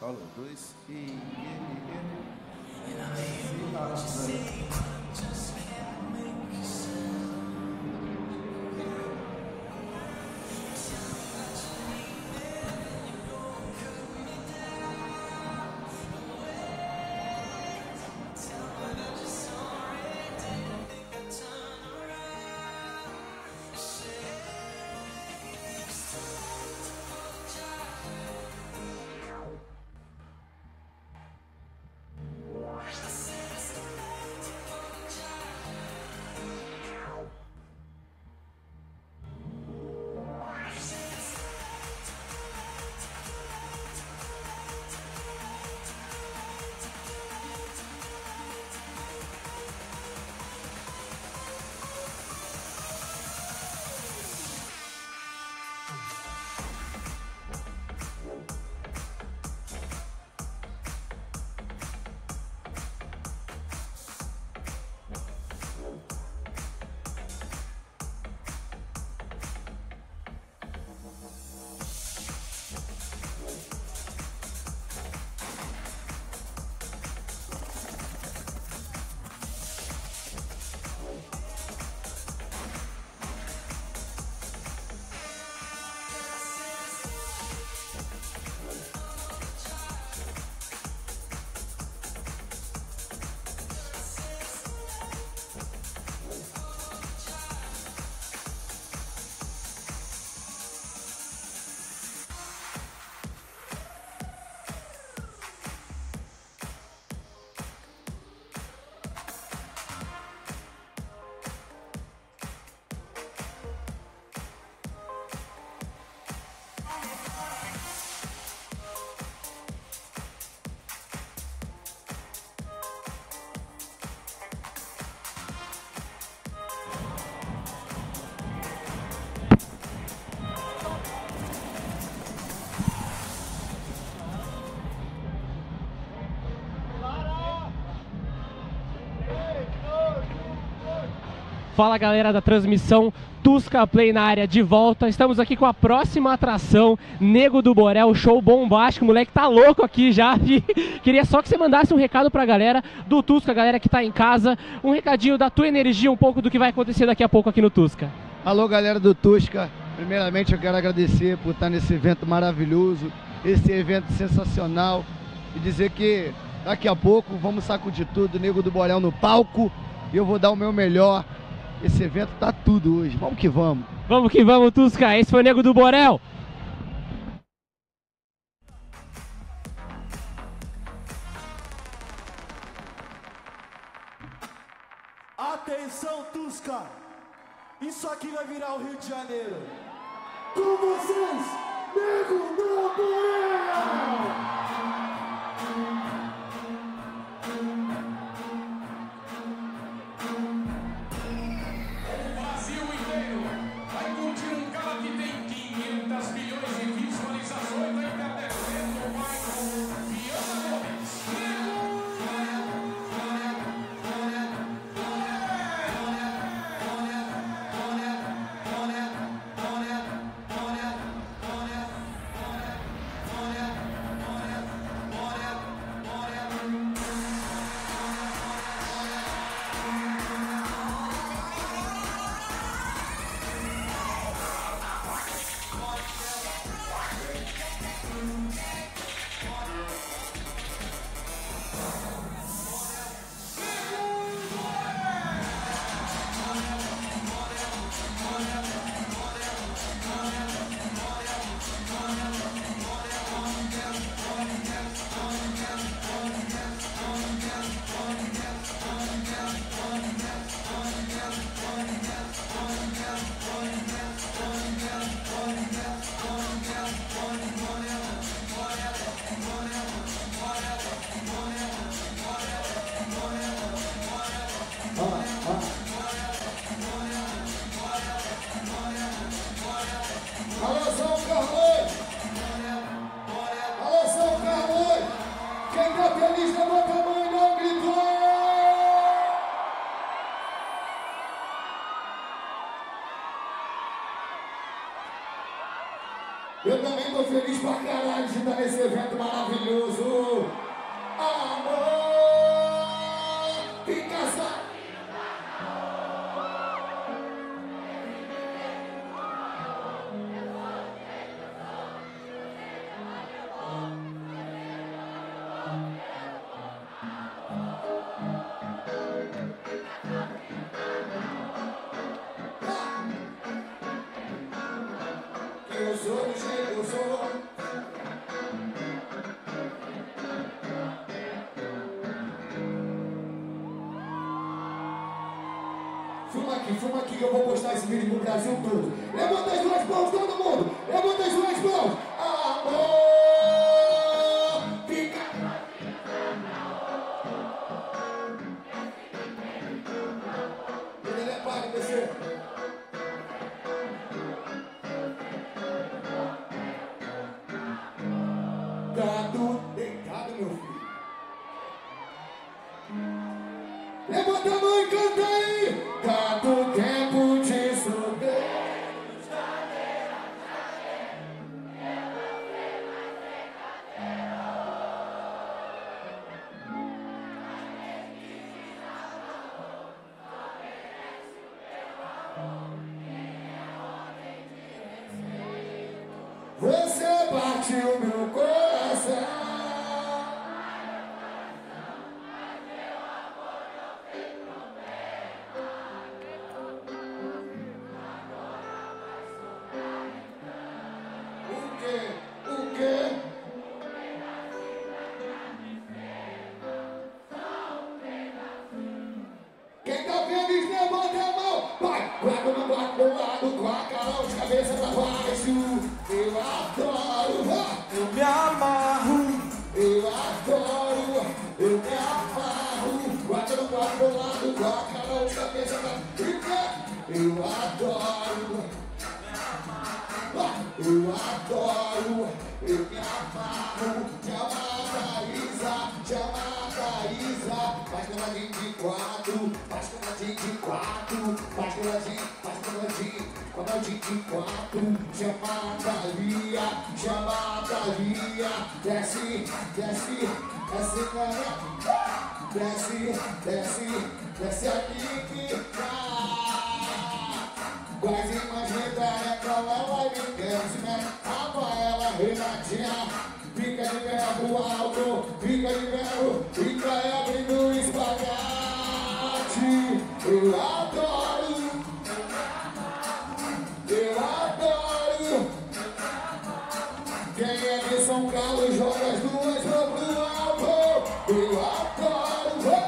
Falou, 2 e... Fala galera da transmissão, Tusca Play na área de volta. Estamos aqui com a próxima atração, Nego do Borel, show bombástico. O moleque tá louco aqui já. Queria só que você mandasse um recado pra galera do Tusca, galera que tá em casa. Um recadinho da tua energia, um pouco do que vai acontecer daqui a pouco aqui no Tusca. Alô galera do Tusca, primeiramente eu quero agradecer por estar nesse evento maravilhoso, esse evento sensacional. E dizer que daqui a pouco vamos sacudir tudo, Nego do Borel no palco. E eu vou dar o meu melhor. Esse evento tá tudo hoje, vamos que vamos. Vamos que vamos, Tusca, esse foi o Nego do Borel. Atenção, Tusca, isso aqui vai virar o Rio de Janeiro. Com vocês, Nego do Borel! Eu também tô feliz pra caralho de estar nesse evento maravilhoso. Amor, fica só. Eu sou do jeito que eu sou. Filma aqui que eu vou postar esse vídeo pro Brasil todo. Levanta as duas mãos, todo mundo! Levanta as duas mãos! Amor, fica! Ele é pai, descer. Tá tudo deitado, meu filho. Levanta a mão e canta aí. Tanto tempo de subir. Você partiu meu coração. O quê? Quem tá feliz, levanta a mão. Vai, guarda no lado, com a cara de cabeça pra baixo. Eu adoro, eu me amarro. Eu adoro, eu me amarro. Guarda no lado, com a cara de cabeça pra baixo. Eu adoro. Eu adoro, eu me amarro, Isa, faz coladinho de quatro, faz coladinho de quatro, faz coladinho de quatro, chama a Thalia, desce, aqui, quase mais medalha pra ela e ninguém, né? Rafaela, Renatinha, fica de verbo alto, fica de verbo, fica abrindo espalhate. Eu adoro, quem é de São Carlos joga as duas mãos pro alto. Eu adoro.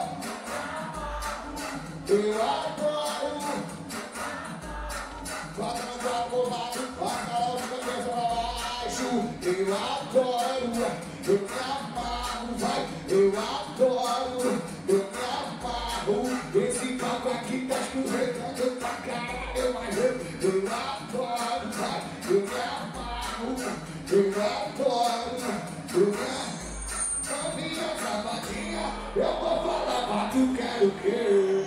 Bota no copo lado, a cara de cabeça pra baixo. Eu adoro, eu me amarro, vai. Eu adoro, eu me amarro. Esse papo aqui tá escorregando pra caralho, mas eu adoro, vai. Eu me amarro, eu adoro, eu me amarro. Novinha safadinha, eu vou falar pra tu, quero o quê?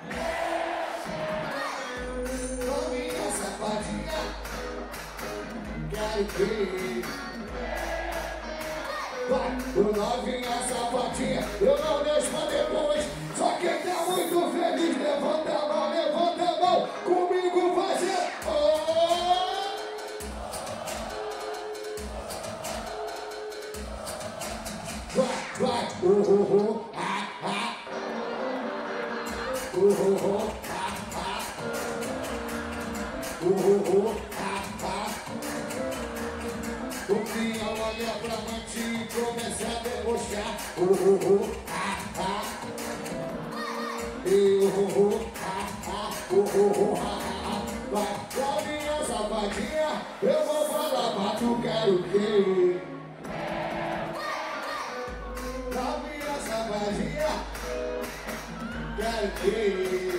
Quero que vai, o novinha safadinha, eu não deixo pra depois. Só quem tá muito feliz, levanta a mão, comigo fazer. Vai, o Pinha olha pra noite e começa a debochar. Vai, Claudinha safadinha, eu vou falar pra tu, quero o quê? Claudinha safadinha, quero o quê?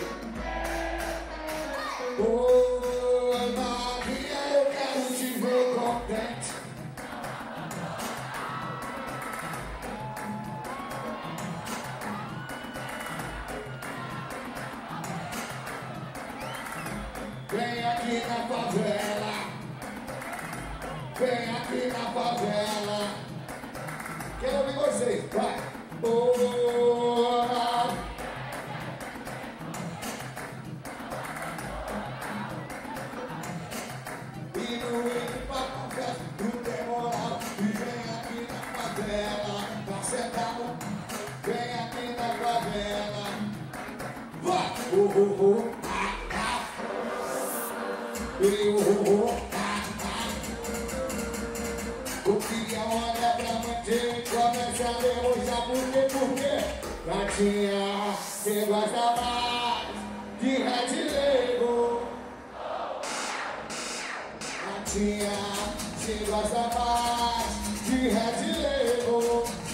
Novinha, eu quero te ver contente. Vem aqui na favela, vem aqui na favela. Quero ouvir vocês, vai. Bora. E no papo festa, não tem moral. E vem aqui na favela, tá sentado. Vem aqui na favela. Vai! Eu queria olhar pra manter, começa a demonstrar por quê? Gatinha, cê gosta mais de Red Label. Gatinha, cê gosta mais de Red Label.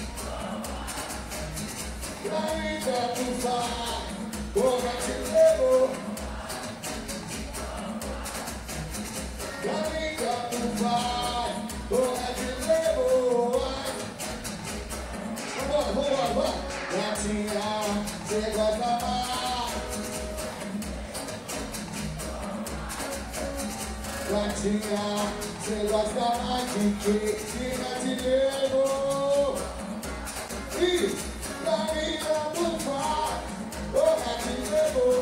E ainda tu faz o Red Label. E ainda tu faz o Red Label. Vambora. Gatinha, cê gosta mais. Gatinha, cê gosta mais de quê? De Red Label. E ainda tu faz o Red Label.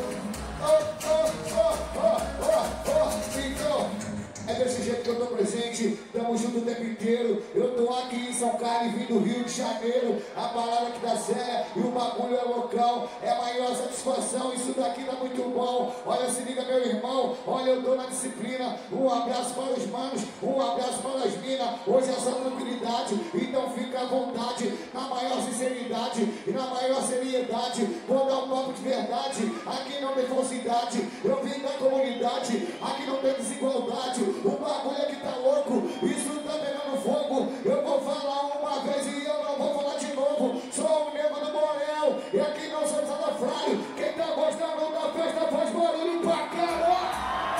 Então, é desse jeito que eu tô presente, tamo junto o tempo inteiro. Eu tô aqui em São Carlos, vim do Rio de Janeiro. A parada que dá séria e o bagulho é local. É a maior satisfação, isso daqui tá muito bom. Olha, se liga meu irmão, olha eu tô na disciplina. Um abraço para os manos, um abraço para as minas. Hoje é só tranquilidade, então fica à vontade. Na maior sinceridade e na maior seriedade. Vou dar um papo de verdade, aqui não tem falsidade. Eu vim da comunidade, aqui não tem desigualdade. O bagulho aqui tá louco, isso tá pegando fogo. Eu vou falar uma vez e eu não vou falar de novo. Sou o Nego do Borel e aqui não sou salafrário. Quem tá gostando da festa faz barulho pra caralho.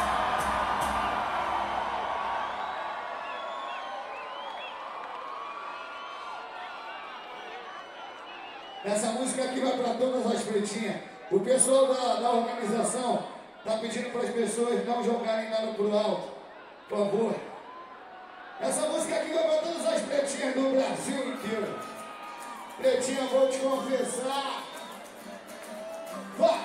Essa música aqui vai pra todas as pretinhas. O pessoal da organização tá pedindo para as pessoas não jogarem nada pro alto. Por favor. Essa música aqui vai para todas as pretinhas do Brasil inteiro. Pretinha, vou te confessar. Vai.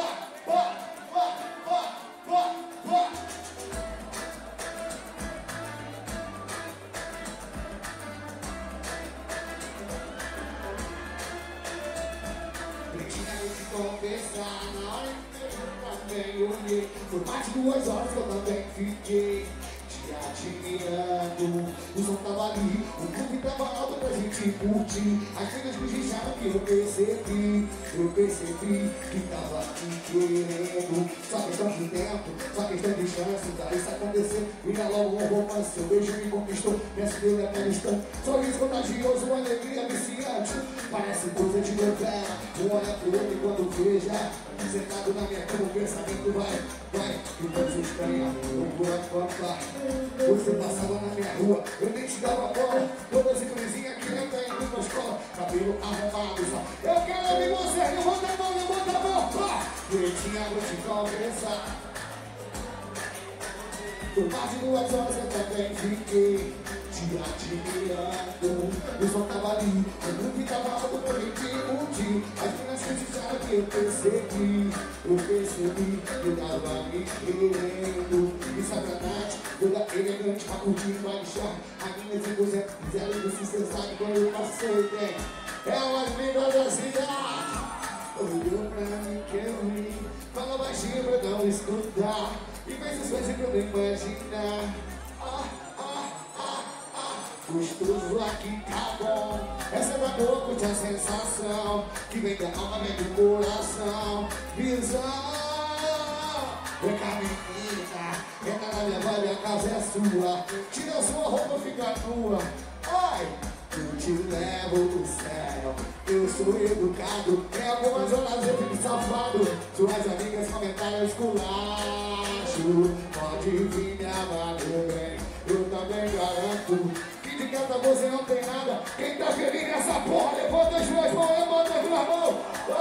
Pretinha, vou te confessar. Na hora que eu também olhei, por mais de 2 horas eu também fiquei te admirando. O som tava ali, o clube tava alto pra gente curtir. As filhas me gijaram que eu percebi que tava te querendo. Só questão de tempo, só questão de chance pra isso acontecer. Vira logo um romance, seu beijo me conquistou. Me acendeu naquele instante, sorriso contagioso, uma alegria viciante. Parece coisa de novela, um olha pro outro e quando veja sentado na minha cama, o pensamento vai. Que coisa estranha, loucura papá. Você passava na minha rua, eu nem te dava bola. Todas as coisinhas que ainda indo pra escola, cabelo arrumado só. Eu quero ouvir você, levanta a mão, pá. Pretinha, vou te confessar. Por mais de 2 horas eu também fiquei te admirando. O som tava ali, o grupo tava alto pra gente curtir. As meninas criticaram que eu percebi que tava me querendo. E sacanagem, toda elegante pra curtir, pra lixar. As minhas 5% fizeram isso, cê sabe quando eu passei, tem. É umas lindas da cidade. Olhou pra mim que eu ri, fala baixinho pra não escutar. E fez as coisas que eu nem imaginar. Gostoso aqui tá bom. Essa é da boca de a sensação que vem da alma, vem do coração. Visão. Vem cá, menina, entra na minha vibe, a casa é sua. Tira a sua roupa, fica nua. Ai, eu te levo do céu. Eu sou educado. Em algumas horas eu fico safado. Suas amigas comentaram esculacho. Pode vir me amar, meu bem, eu também garanto. De canta você não tem nada. Quem tá feliz nessa porra, levanta as 2 mãos, levanta as 2 mãos.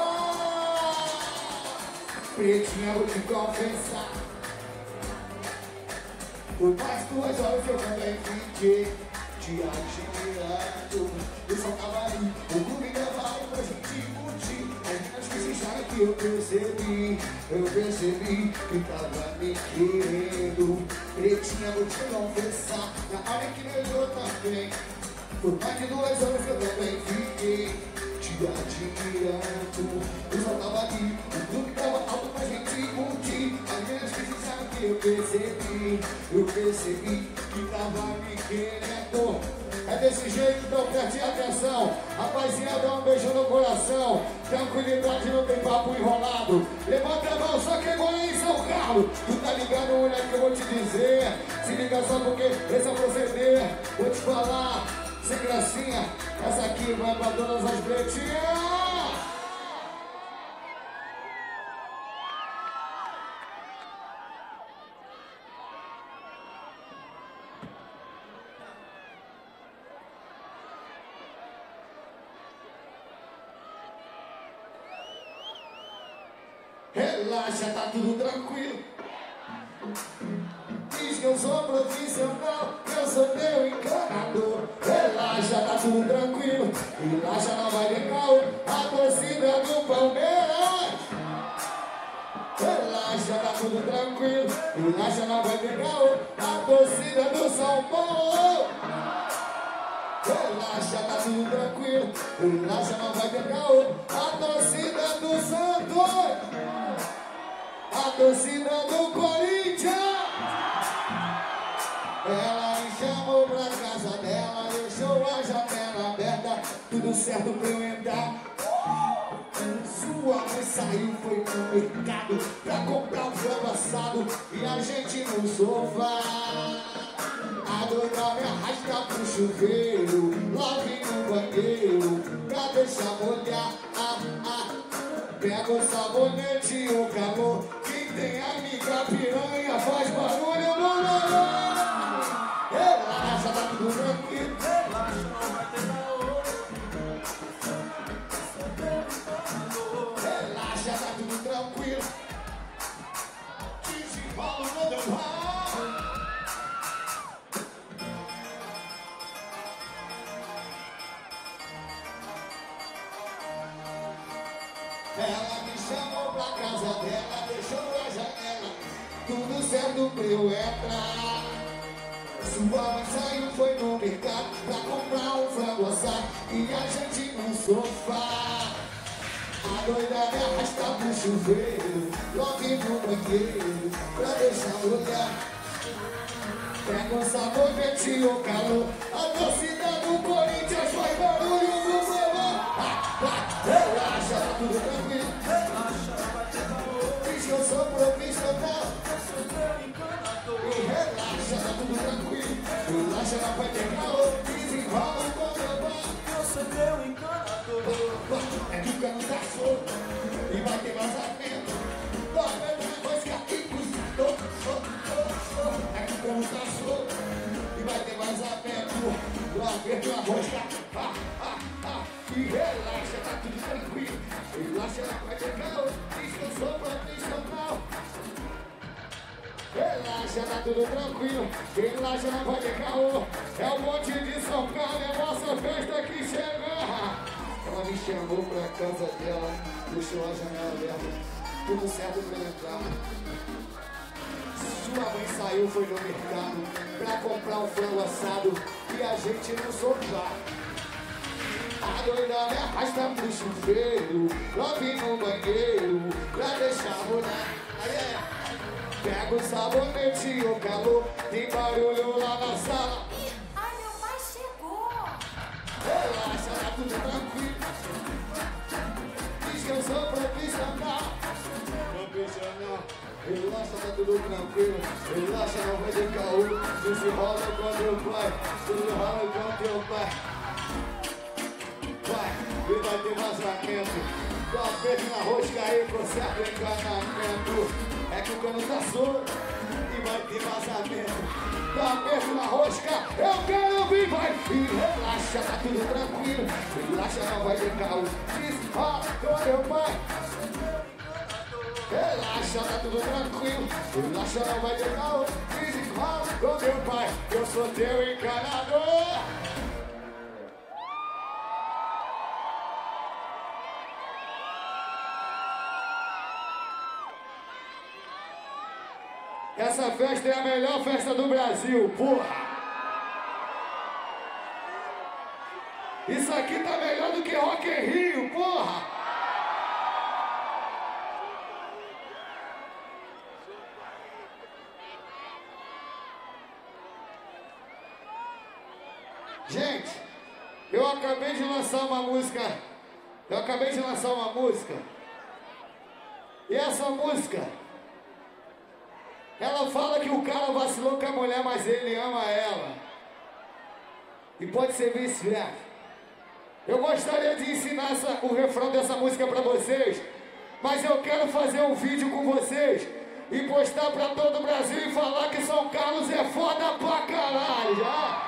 Pretinha, vou te confessar. Por mais 2 horas eu também fiquei te admirando. Eu só tava eu percebi que tava me querendo. Pretinha, vou te confessar, na hora que me olhou também. Por mais de 2 horas eu também fiquei te admirando. Eu só tava ali, o clube tava alto pra gente curtir. As minhas vezes sabe que eu percebi que tava me querendo. É desse jeito, então preste atenção. Rapaziada, um beijo no coração. Tranquilidade, não tem papo enrolado. Levanta a mão, só que agora em São Carlos. Tu tá ligado, mulher, que eu vou te dizer. Se liga só porque esse é o proceder. Vou te falar, sem gracinha. Essa aqui vai pra todas as pretinhas. Relaxa, tá tudo tranquilo. Diz que eu sou profissional, que eu sou teu encanador. Relaxa, tá tudo tranquilo. Relaxa, não vai ter caô. A torcida do Palmeiras. Relaxa, tá tudo tranquilo. Relaxa, não vai ter caô. A torcida do São Paulo. Relaxa, tá tudo tranquilo. Relaxa, não vai ter caô. A torcida do Santos. A torcida do Corinthians. Ela me chamou pra casa dela, deixou a janela aberta, tudo certo pra eu entrar. Sua mãe saiu, foi no mercado pra comprar um frango assado e a gente no sofá. A dona me arrasta pro chuveiro, lave no banheiro pra deixar molhar. Pega o sabonete e o calor. Quem tem amiga piranha faz barulho no balão. Relaxa, tá tudo tranquilo. Relaxa, não vai ter caô. Relaxa, tá tudo tranquilo. Desenrola no meu pau. Ela me chamou pra casa dela, deixou a janela, tudo certo pra eu entrar. Sua mãe saiu, foi no mercado pra comprar um frango assado e a gente no sofá. A doida me arrasta pro chuveiro, logo no banheiro pra deixar olhar. Pega o sabonete e o calor, a torcida do Corinthians faz barulho no balão. Relaxa, tá tudo tranquilo. Relaxa, não vai ter caô. Diz que eu sou profissional, eu sou teu encanador. E relaxa, tá tudo tranquilo. Relaxa, não vai ter caô. Desenrola quando eu vou. Eu sou teu encanador. É que o cano tá solto e vai ter vazamento. Dorme na rosca e cozinhador. É que o cano tá solto e vai ter vazamento. Dorme na rosca. E relaxa, tá tudo tranquilo. Relaxa, não vai ter caô. Diz que eu sou profissional. Relaxa, tá tudo tranquilo. Relaxa, não vai ter caô. É o monte de São Paulo, é a nossa festa que chega. Ela me chamou pra casa dela, deixou a janela aberta, tudo certo pra entrar. Sua mãe saiu, foi no mercado pra comprar um frango assado e a gente no sofá. A doida me arrasta pro chuveiro, lave no banheiro pra deixar molhar. Pega o sabonete e o calor, tem barulho lá na sala. Ai, meu pai chegou. Relaxa, tá tudo tranquilo. Diz que eu sou profissional. Relaxa, tá tudo tranquilo. Relaxa, não vai ter caô. Desenrola com teu pai. Desenrola com teu pai. Vai, e vai ter vazamento. Dá um beijo na rosca aí, conserta o encanamento. É que o cano tá solto e vai ter vazamento. Dá um beijo na rosca, eu quero ouvir, vai. E relaxa, tá tudo tranquilo. Relaxa, não vai ter caô. Desenrola com teu pai. Relaxa, tá tudo tranquilo. Relaxa, não vai ter caô. Desenrola com teu pai. Eu sou teu encanador. Essa festa é a melhor festa do Brasil, porra! Isso aqui tá melhor do que Rock in Rio, porra! Gente, eu acabei de lançar uma música. E essa música, ela fala que o cara vacilou com a mulher, mas ele ama ela. E pode ser vice-versa. Eu gostaria de ensinar o refrão dessa música pra vocês, mas eu quero fazer um vídeo com vocês e postar pra todo o Brasil e falar que São Carlos é foda pra caralho, já?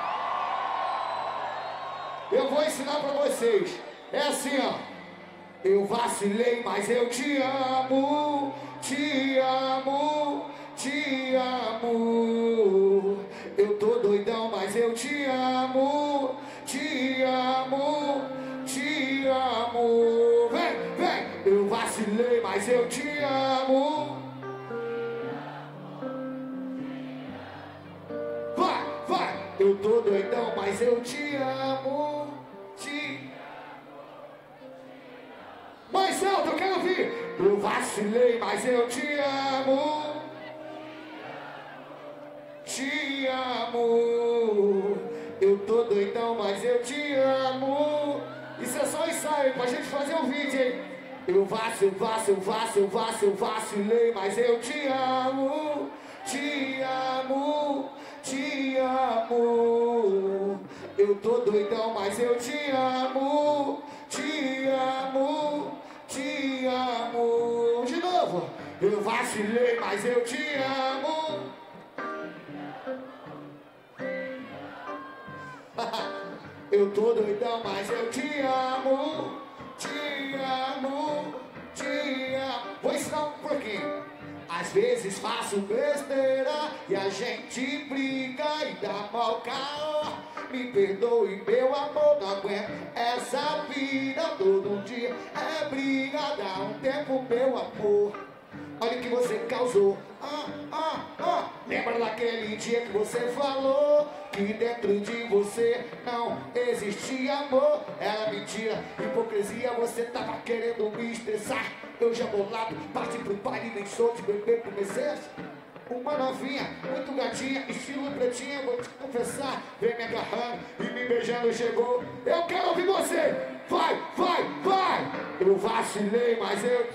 Eu vou ensinar pra vocês. É assim, ó. Eu vacilei, mas eu te amo, te amo, te amo. Eu tô doidão, mas eu te amo, te amo, te amo. Vem, vem. Eu vacilei, mas eu te amo. Vai, vai. Eu tô doidão, mas eu te amo, te mais alto, eu quero ouvir. Eu vacilei, mas eu te amo. Te amo. Eu tô doidão, mas eu te amo. Isso é só ensaio pra gente fazer um vídeo, hein? Eu vacilei, mas eu te amo. Te amo, te amo. Eu tô doidão, mas eu te amo. Te amo, te amo. De novo. Eu vacilei, mas eu te amo. Eu tô doidão, mas eu te amo. Te amo, te amo. Vou ensinar um pouquinho. Às vezes faço besteira e a gente briga e dá mal caô. Me perdoe, meu amor, não aguento essa vida todo dia. É briga, dá um tempo, meu amor. Olha o que você causou. Lembra daquele dia que você falou que dentro de você não existia amor? Era mentira, hipocrisia, você tava querendo me estressar. Eu já bolado, parti pro baile, nem sou de beber por excesso. Uma novinha, muito gatinha, estilo pretinha, vou te confessar. Vem me agarrando e me beijando, chegou. Eu quero ouvir você. Vai, vai, vai. Eu vacilei, mas eu...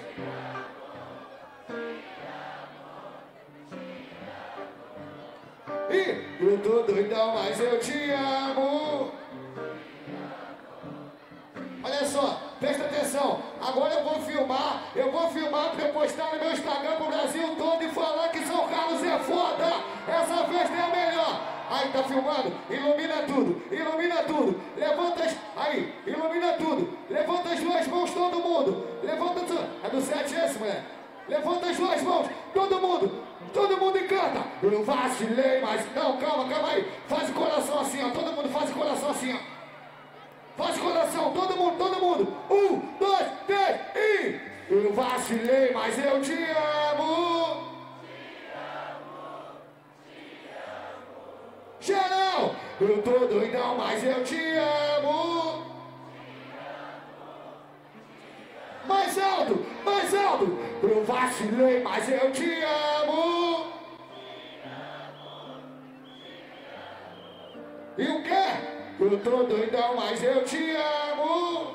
E eu tô doidão, mas eu te amo. Olha só, presta atenção. Agora eu vou filmar pra eu postar no meu Instagram pro Brasil todo e falar que São Carlos é foda. Essa festa é a melhor. Aí, tá filmando? Ilumina tudo, ilumina tudo. Levanta as... Aí, ilumina tudo. Levanta as duas mãos, todo mundo. Levanta tudo. É do 7 esse, mulher. Levanta as duas mãos, todo mundo e canta. Eu vacilei, mas... Não, calma, calma aí. Faz o coração assim, ó. Todo mundo faz o coração assim, ó. Faz o coração, todo mundo. 1, 2, 3 e... Eu vacilei, mas eu te amo. Geral, eu tô doidão, mas eu te amo. Mais alto, mais alto. Eu vacilei, mas eu te amo. E o quê? Eu tô doidão, mas eu te amo.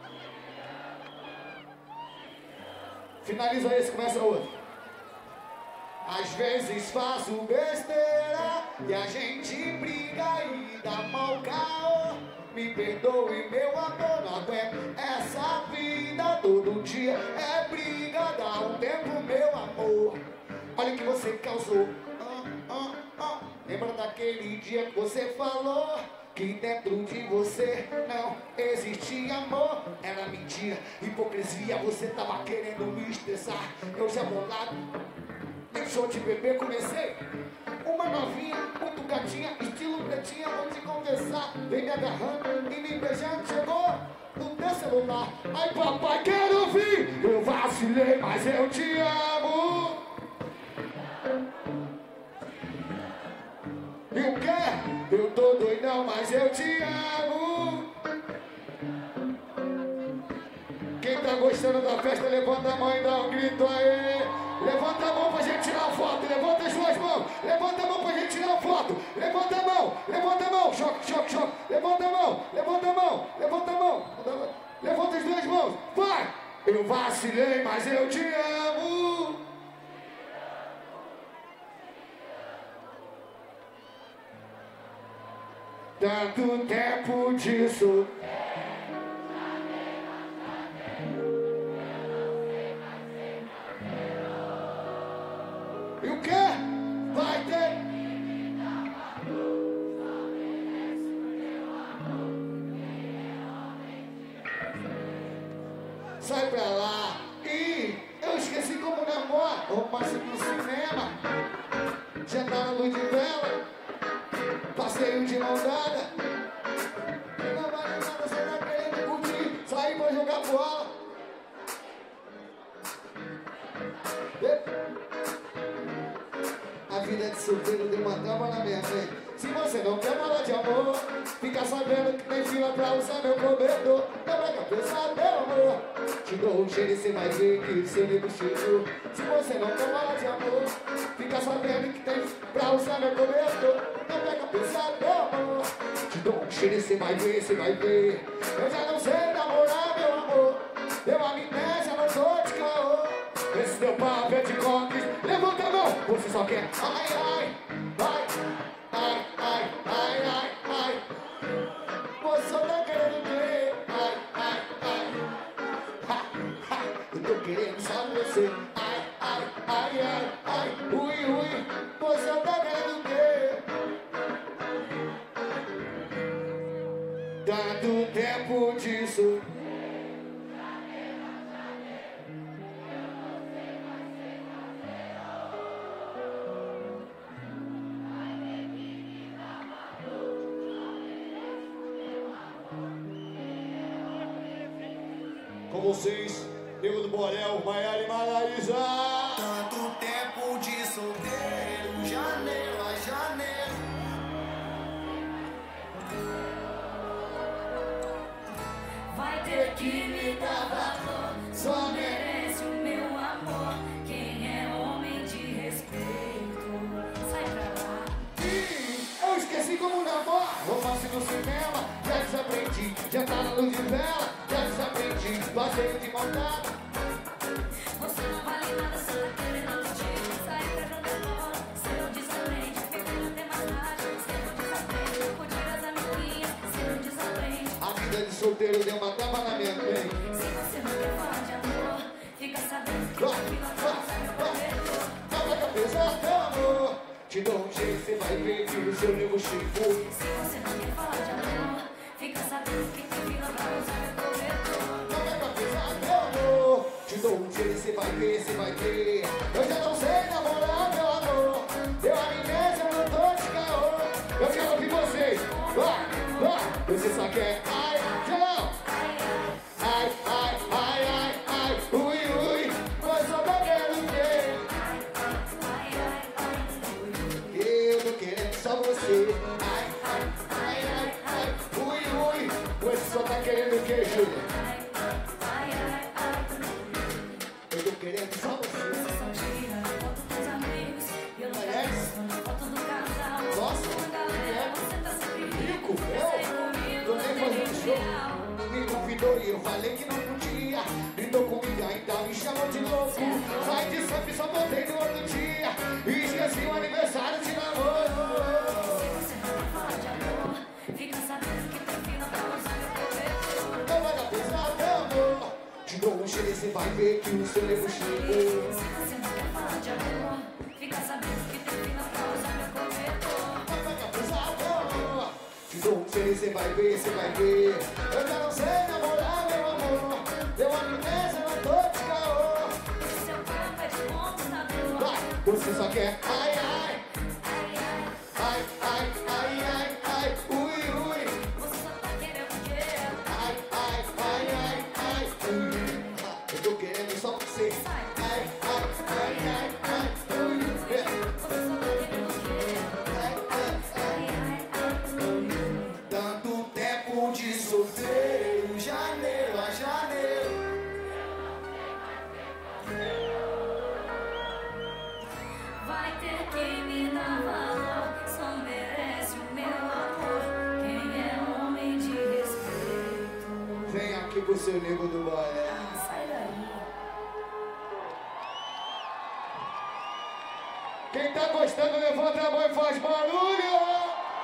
Finaliza esse, começa outro. Às vezes faço besteira e a gente briga e dá mal caô. Me perdoe, meu amor, não aguento essa vida todo dia. É briga, dá um tempo, meu amor. Olha o que você causou. Lembra daquele dia que você falou que dentro de você não existia amor? Era mentira, hipocrisia, você tava querendo me estressar. Eu já bolado, nem sou de bebê, comecei. Uma novinha, muito gatinha, estilo pretinha, vou te conversar. Vem me agarrando e me beijando, chegou no teu celular. Ai papai, quero ouvir. Eu vacilei, mas eu te amo. Eu tô doidão, mas eu te amo. Quem tá gostando da festa, levanta a mão e dá um grito aí. Levanta a mão pra gente tirar foto. Levanta as duas mãos. Levanta a mão pra gente tirar foto. Levanta a mão. Levanta a mão. Choque, choque, choque. Levanta a mão. Levanta a mão. Levanta a mão. Levanta as duas mãos. Vai! Eu vacilei, mas eu te amo. Tanto tempo disso. E o quê? Vai ter. Sai pra lá. Ih, eu esqueci como namora. Romance no cinema. Jantar na luz de vela. Passeio de mão dada. Não vale nada, você tá querendo curtir. Sair pra jogar bola. A vida de solteiro deu uma trava na minha frente. Se você não quer falar de amor, fica sabendo que tem fila pra usar meu cobertor. Não vai pensar, meu amor. Te dou um cheiro e você vai ver que o seu nego chegou. Se você não quer falar de amor, fica sabendo que tem pra usar meu cobertor. Não pega pensar, meu amor. Te dou um cheiro e você vai ver, você vai ver. Eu já não sei namorar, meu amor. Deu amnésia, não tô de caô. Esse teu papo é de conquis. Levanta a mão, você só quer. Ai, ai, ai, ai, ai, ai, ai, ai. Você só tá querendo ver. Ai, ai, ai. Ha, ha. Eu tô querendo só você. Ai, ai, ai, ai, ai. Ui, ui. Você só tá querendo ver. Tanto tempo disso. Com vocês, Nego do Borel, Maiara e Maraísa. Tanto tempo de solteiro, janeiro a janeiro. Vai ter que me dar valor. Só merece o meu amor. Quem é homem de respeito, sai pra lá. Eu esqueci como namora. Romance no cinema, já desaprendi. Já tá na luz de vela, já desaprendi. Passeio de montada. Você não vale nada, você tá querendo curtir. Sai pra jogar bola, você não desaprende. Fica não tem mais nada, você não desaprende. Curtir as amiguinhas, você não desaprende. A vida de solteiro deu uma trava na minha frente. Se você não quer falar de amor, fica sabendo que Vai, eu fico vai, atrás, meu vai. corredor. Não vai cabeça, meu amor. Te dou um jeito, você vai ver que o seu nego chegou. Se você não quer falar de amor, fica sabendo que tem fila pra usar meu corredor. Não vai cabeça, meu amor. Te dou um jeito, você vai ver, você vai ver. Eu já não sei namorar, meu amor. Deu amnésia, eu não tô de caô. Eu quero ouvir vocês. Vai, vai. Você só quer. Ai, não. Ai, ai, ai, ai, ai. Ui, ui. Você só tá querendo ver. Eu tô querendo só você. Ai, ai, ai, ai, ai. Ui, ui. Você só tá querendo o que, Júlia? Eu tô querendo só você. Só tira foto dos amigos e eu não É? quero foto do casal. Nossa, Uma galera, você tá sempre rico, Sai eu comigo, tô nem não fazendo tem show. real. Me convidou e eu falei que não podia. Brindou comigo, ainda me chamou de louco. Sai de sempre, só voltei no outro dia. E esqueci o aniversário de namoro. Se você não quer falar de amor, fica sabendo que tem fila pra usar meu corredor. Não vai dar pesado, meu amor. Te dou um cheiro e você vai ver que o seu nego chegou. Se você não quer falar de amor, fica sabendo que tem fila pra usar meu corredor. Não vai dar pesado, meu amor. Te dou um cheiro e você vai ver, você vai ver. Eu já não sei namorar, meu amor. Deu amnésia, não tô de caô. Esse seu papo é de computador. Vai, você só quer. Ai, ai, Ai, ai, ai, ai, ai, ai, ai. Ui, ui. você só tá querendo o quê? Ai, ai, ai, ai, ai. Eu tô querendo só você. Ai, ai, ai, ai, ai. Ui, Você só tá querendo o quê? ai, ai, ai. Ai, ai, ai. o seu nego do Borel. Ah, sai daí. Quem tá gostando, levanta a mão e faz barulho!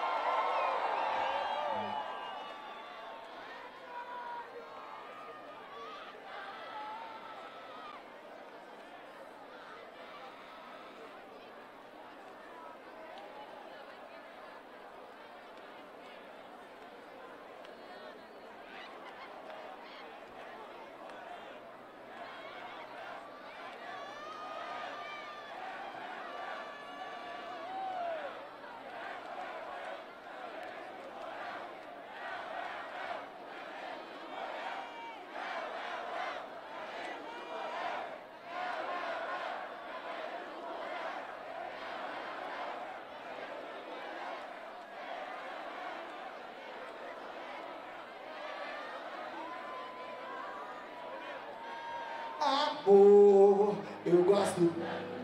Amor, eu gosto.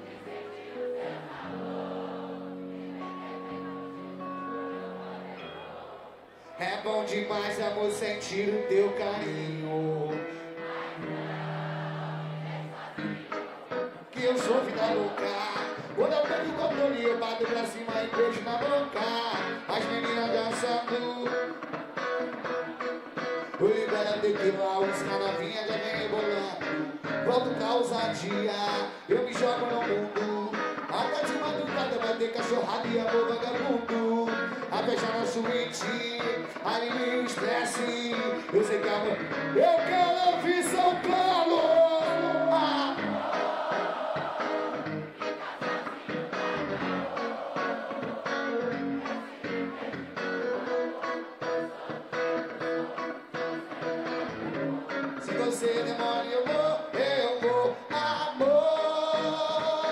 É bom demais, amor, sentir o teu carinho. Que eu sou vida louca. Quando eu pego o controle, eu bato pra cima e beijo na boca. As meninas dançando. O libera tequila, os novinha já vem rebolando. Volto pra ousadia, eu me jogo no mundo. Até de madrugada vai ter cachorrada e amor vagabundo. A beijar na suíte, alivia o estresse. Eu sei que amor, eu quero ouvir São Paulo. Se você demora, eu vou, amor.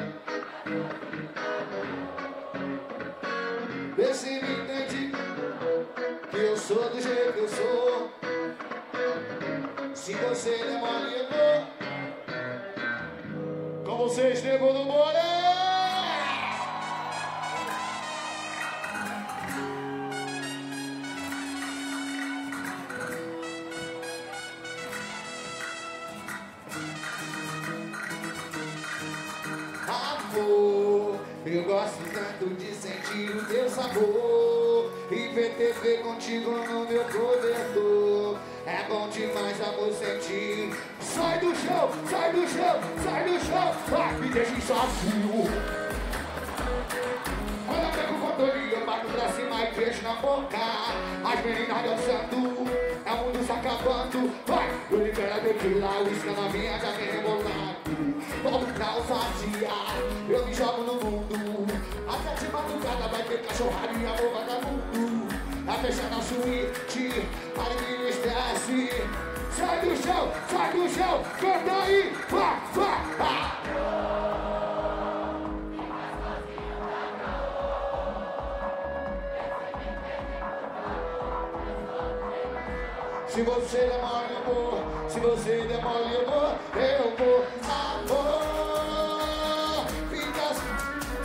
Vê se me entende, que eu sou do jeito que eu sou. Se você demora, eu vou. Com vocês, nego do Borel. Amor, eu gosto tanto de sentir o teu sabor e ver TV contigo no meu cobertor. É bom demais, amor, sentir. Sai do chão, sai do chão, sai do chão. Vai, me deixe sozinho. Quando eu pego o controle, eu bato pra cima e beijo na boca. As meninas dançando, é o mundo se acabando. Vai, eu libero a tequila, o uísque na minha já vem rebolando. Volto pra ousadia, eu me jogo no mundo. Até de madrugada vai ter cachorrada e amor vagabundo. A fechar na suíte, alivia o estresse. Sai do chão, canta aí, vai, vai. Se você demora, eu vou. Se você demora, eu vou. Amor, fica assim.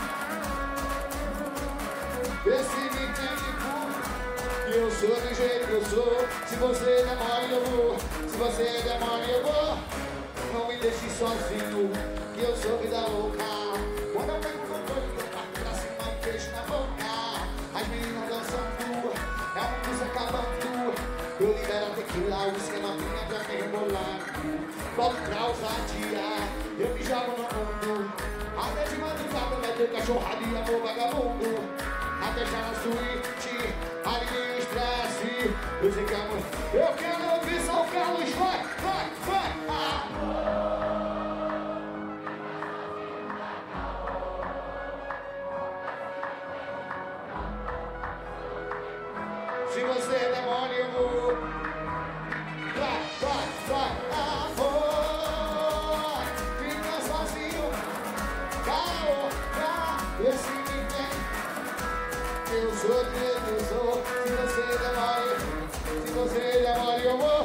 Vê se me entende, que eu sou do jeito que eu sou. Se você demora, eu vou. Se você demora, eu vou. Não me deixe sozinho, que eu sou vida louca. Quando eu pego o controle, eu parto pra cima e beijo na boca. As meninas dançando, é um mundo se acabando. Eu libero a tequila, o uísque na minha já vem rebolando. Volto pra ousadia, eu me jogo no mundo. Até de madrugada vai ter cachorrada e amor vagabundo. Até já na suíte, alivia o estresse. Eu sei que amor, eu quero ouvir São Carlos, vai, vai, vai. Se você demora, eu vou. Vai, vai, vai, amor. Fica sozinho, caô, esse me tem. Eu sou do jeito que eu sou. Se você demora, eu vou.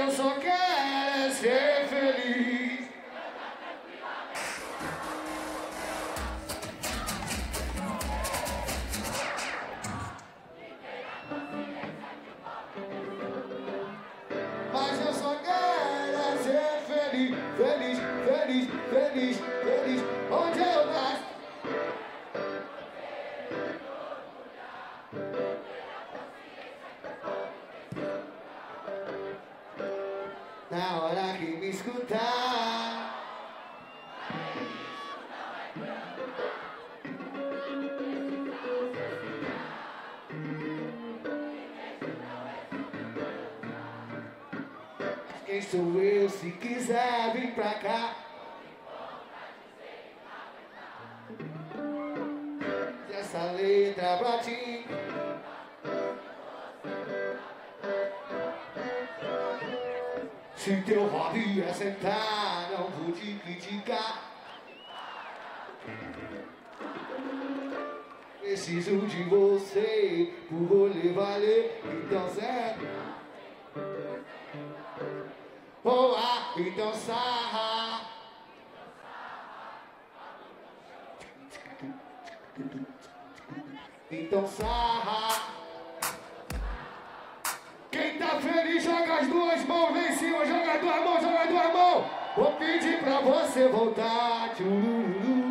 eu só quero é ser feliz. Mas eu só quero é ser feliz, feliz, feliz, feliz, feliz, onde eu nasço. Na hora que me escutar, quem sou eu se quiser vir pra cá? Se essa letra pra ti, se teu hobby é sentar, não vou te criticar. Preciso de você pro rolê valer, então certo. Boa, então sarra. Então sarra. Quem tá feliz, joga as duas mãos lá em cima, joga as duas mãos, joga as duas mãos. Vou pedir pra você voltar. Tchururu.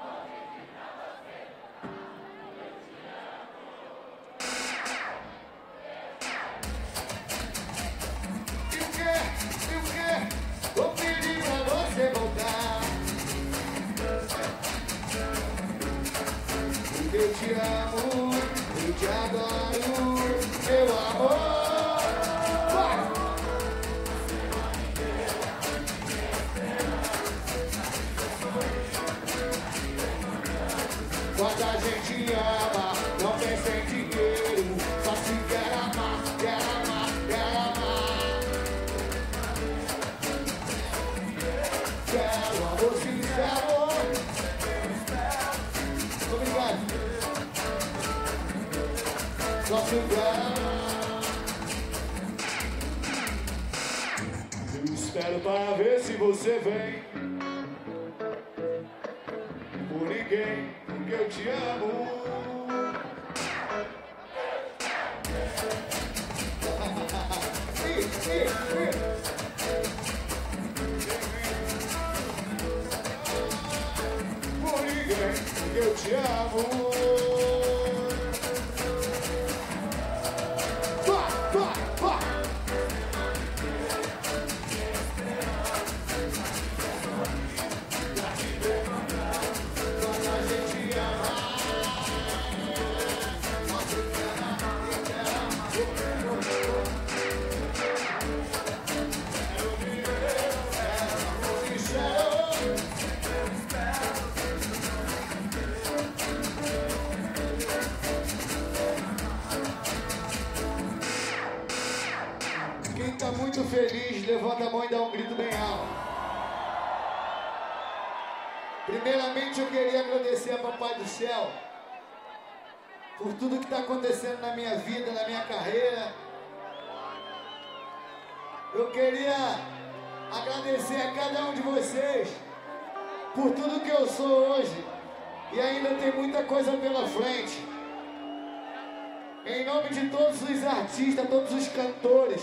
E o quê? E o quê? Vou pedir pra você voltar. Porque eu te amo, eu te adoro, meu amor. Quando a gente ama, não pensa em dinheiro, só se quer amar, quer amar, quer amar. Quero amor sincero. Obrigado. Só se quer amar. Eu espero para ver se você vem. Por ninguém, porque eu te amo. Por ninguém, porque eu te amo. Vá, vá, vá. Quem tá muito feliz, levanta a mão e dá um grito bem alto. Primeiramente eu queria agradecer a Papai do Céu por tudo que está acontecendo na minha vida, na minha carreira. Eu queria agradecer a cada um de vocês por tudo que eu sou hoje e ainda tem muita coisa pela frente. Em nome de todos os artistas, todos os cantores,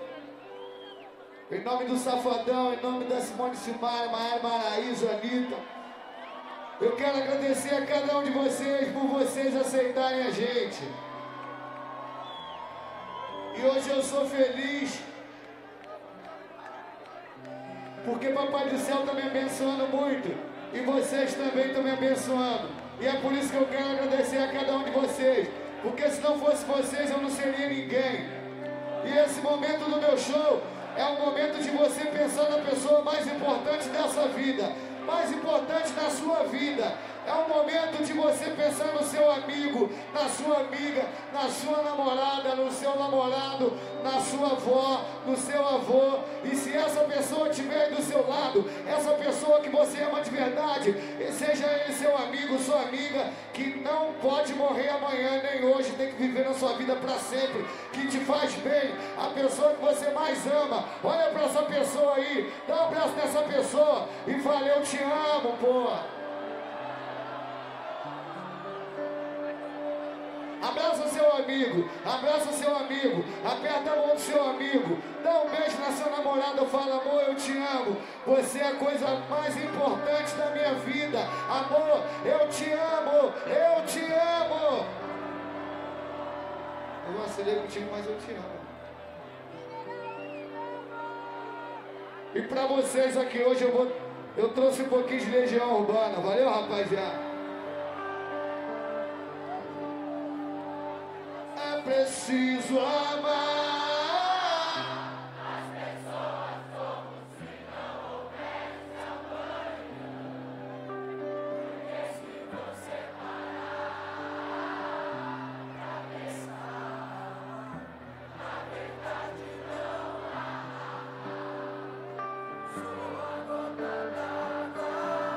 em nome do Safadão, em nome da Simone Simara, Maiara Maraíso, Anitta, eu quero agradecer a cada um de vocês por vocês aceitarem a gente. E hoje eu sou feliz porque Papai do Céu está me abençoando muito e vocês também estão me abençoando. E é por isso que eu quero agradecer a cada um de vocês, porque se não fosse vocês eu não seria ninguém. E esse momento do meu show é um momento de você pensar na pessoa mais importante dessa vida, mais importante da sua vida. É um momento de você pensar no seu amigo, na sua amiga, na sua namorada, no seu namorado, na sua avó, no seu avô. E se essa pessoa estiver aí do seu lado, essa pessoa que você ama de verdade, seja ele seu amigo, sua amiga, que não pode morrer amanhã nem hoje, tem que viver na sua vida para sempre, que te faz bem, a pessoa que você mais ama. Olha para essa pessoa aí, dá um abraço nessa pessoa e fala: eu te amo, pô. Abraça seu amigo, abraça seu amigo, aperta a mão do seu amigo, dá um beijo na sua namorada, fala: amor, eu te amo, você é a coisa mais importante da minha vida, amor, eu te amo, eu te amo. Eu vacilei contigo, mas eu te amo. E pra vocês aqui hoje eu trouxe um pouquinho de Legião Urbana, valeu, rapaziada? Preciso amar as pessoas como se não houvesse amanhã. Porque se você parar pra pensar, na verdade não há. Sou a gota d'água,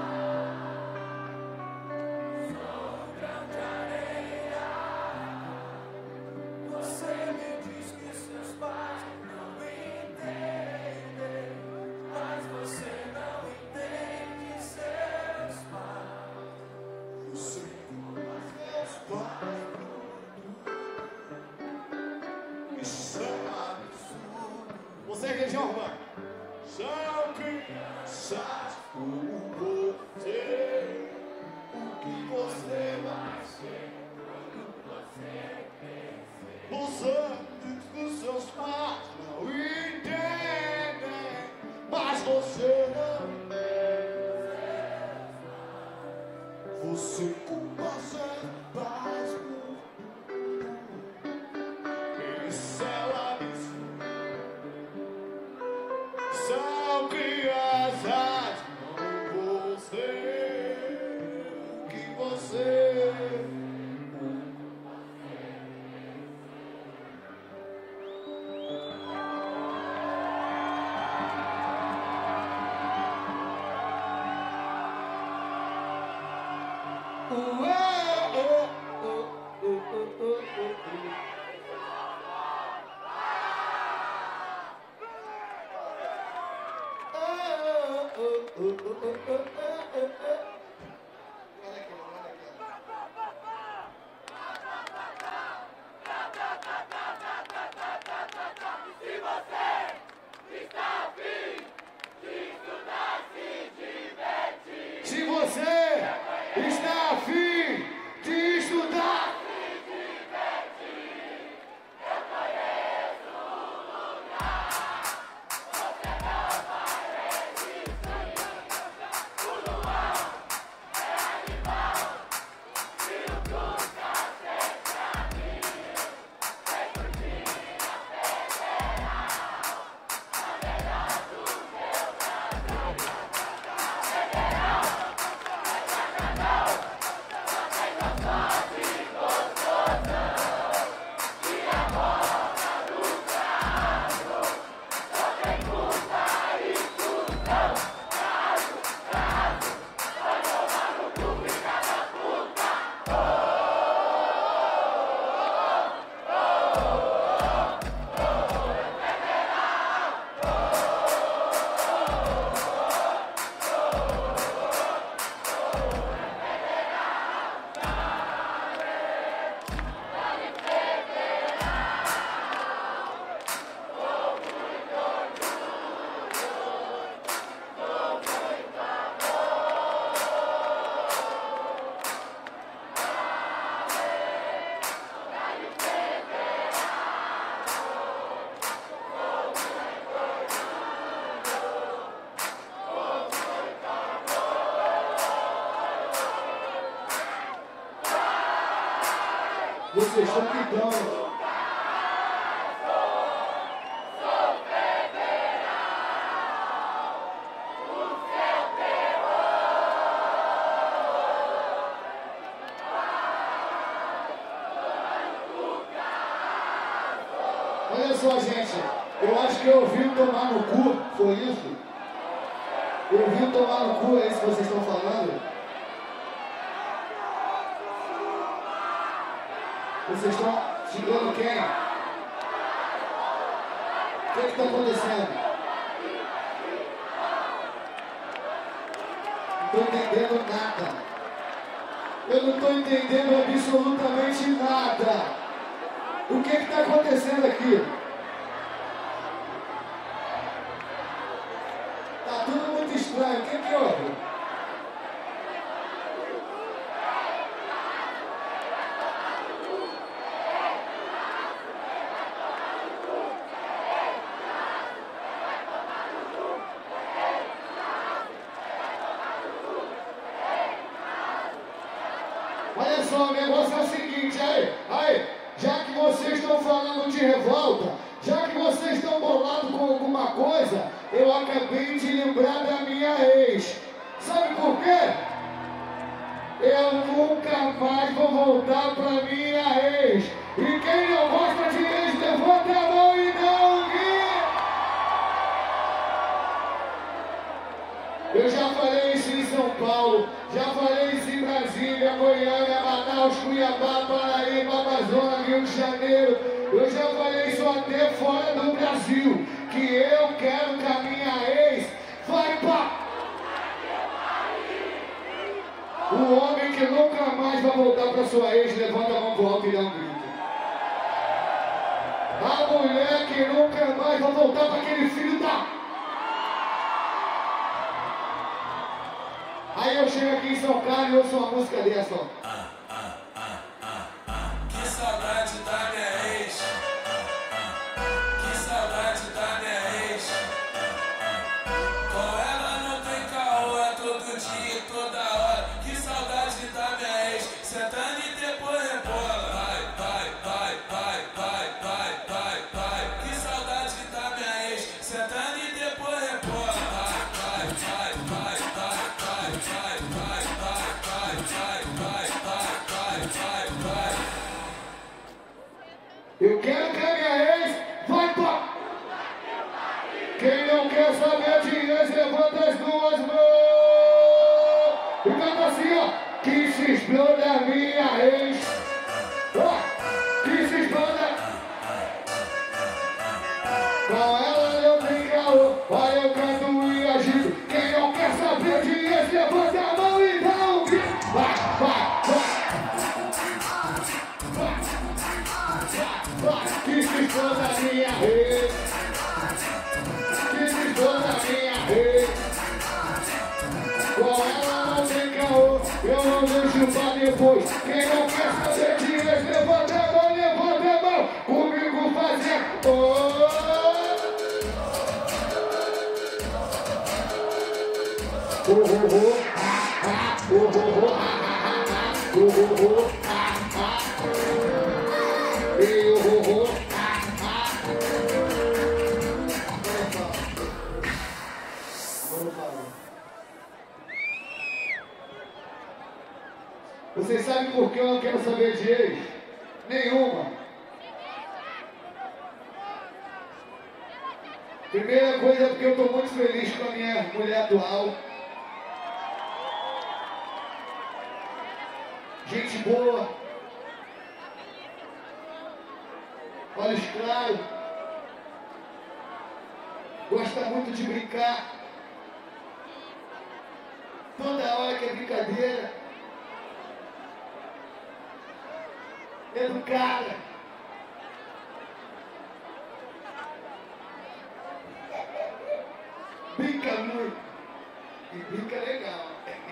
sou um grão de areia. Você me diz que seus pais não entendem, mas você não entende seus pais. Você culpa seus pais que são absurdos. Você é região urbana. São crianças como você. O que você vai ser quando você crescer? Os anos dos seus pais não entendem, mas você não entende. Você culpa seus pais por isso é um absurdo. São crianças como você. O que você Se você está afim de estudar, eu conheço um lugar. Você não vai resistir. O luar é animal e o busca sempre a mim. Vem curtir a federal, a melhor do meu Brasil. Federal. Vocês estão gritando. só, gente. Eu acho que eu ouvi tomar no cu, foi isso? Eu ouvi tomar no cu, é isso que vocês estão falando? Vocês estão xingando quem? O que está acontecendo? Não estou entendendo nada. Eu não estou entendendo absolutamente nada. O que está acontecendo aqui? Tá tudo muito estranho. O que houve? Olha só, o negócio é o seguinte, aí, já que vocês estão falando de revolta, já que vocês estão bolados com alguma coisa, eu acabei de lembrar da minha ex. Sabe por quê? Eu nunca mais vou voltar pra minha ex. E quem não gosta de ex, levanta a mão e dá um grito. Eu já falei isso em São Paulo, já falei isso em Brasília, Goiânia, Manaus, Cuiabá, Paraíba, Amazonas, Rio de Janeiro. Eu já falei isso até fora do Brasil, que eu quero que a minha ex vai pra... O homem que nunca mais vai voltar pra sua ex, levanta a mão pro alto e dá um grito. A mulher que nunca mais vai voltar pra aquele filho da... Aí eu chego aqui em São Carlos e ouço uma música dessa, ó. Que saudade da minha ex. Que saudade da minha ex. Com ela não tem caô, é todo dia e toda hora. Que saudade da minha ex. Sentando e depois rebola. Vai, vai, vai, vai, vai, vai, vai, vai. Que saudade da minha ex. Sentando e depois rebola. Vai, vai, vai, vai, vai, vai, vai, vai, vai, vai, vai, vai, vai, vai. Eu quero que a minha ex vai pra... Quem não quer saber de ex, levanta as duas mãos. E canta assim, ó. Que se exploda a minha ex. Ó, que se exploda. Com ela eu tenho caô. Olha eu canto e agito. Quem não quer saber de ex, levanta a mão e dá um grito. Vai, vai, vai. Que se exploda a minha ex. Que se exploda a minha ex. Com ela não tem caô, eu não deixo pra depois. Quem não quer saber de ex, levanta a mão, levanta a mão. Comigo fazendo Vocês sabem por que eu não quero saber de ex? Nenhuma. Primeira coisa é porque eu estou muito feliz com a minha mulher atual. Gente boa. Olhos claros. Gosta muito de brincar. Toda hora que é brincadeira. Educada. Brinca muito. E brinca legal.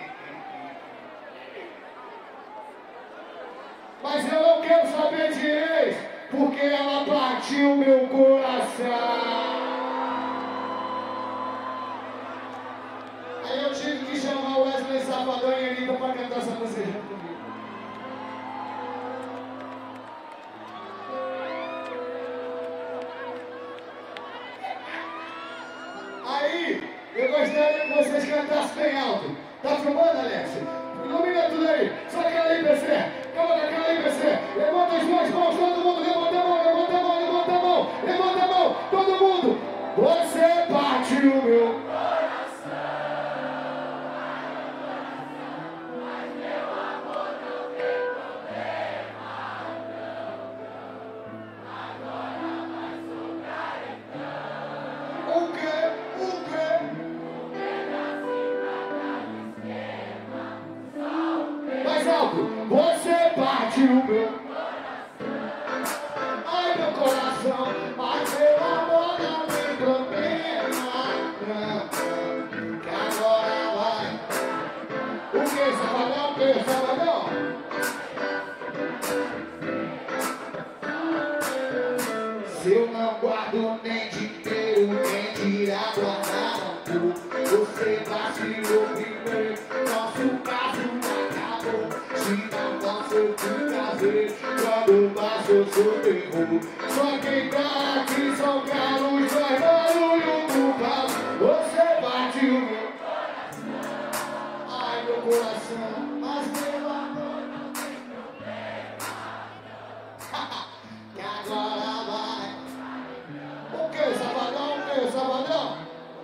Mas eu não quero saber de ex, porque ela partiu meu coração. Aí eu tive que chamar o Wesley Safadão e a Anitta pra cantar essa música junto comigo. Aí, eu gostaria que vocês cantassem bem alto. Tá filmando, Alex? Ilumina tudo aí. Só aquela aí, PC. Calma, aquela aí, PC. Levanta as duas mãos, todo mundo. Levanta a mão, levanta a mão, levanta a mão. Levanta a mão. Todo mundo, você partiu meu. O quê? Mais alto, você partiu meu. Ai meu coração, mas meu amor não tem problema, não, que agora vai. O que, Sabadão? O que, Sabadão? Se eu não guardo nem dinheiro, nem tirar guardado, você vacilou primeiro, nosso caso acabou. Se não posso eu fui fazer, quando passo eu sou terror. Só quem tá aqui são calos, faz barulho no papo. Você partiu meu coração. Ai meu coração, mas meu amor não tem problema. Que agora vai. O que, Sabadão? O que, Sabadão?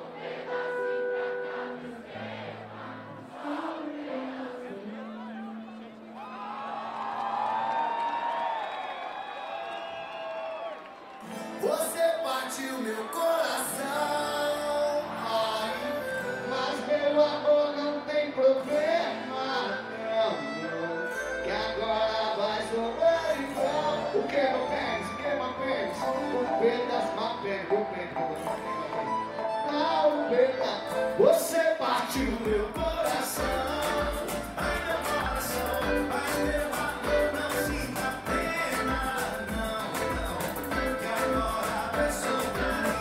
Você partiu meu coração, ai, mas meu amor não tem problema, não, que agora vai sobrar igual. O que, meu pênis? O que, meu pênis? O pedaço, meu pênis, o pênis. Ah, o pedaço. Você partiu meu coração, ai, meu coração, mas meu amor não sinta pena, não, que agora vai sobrar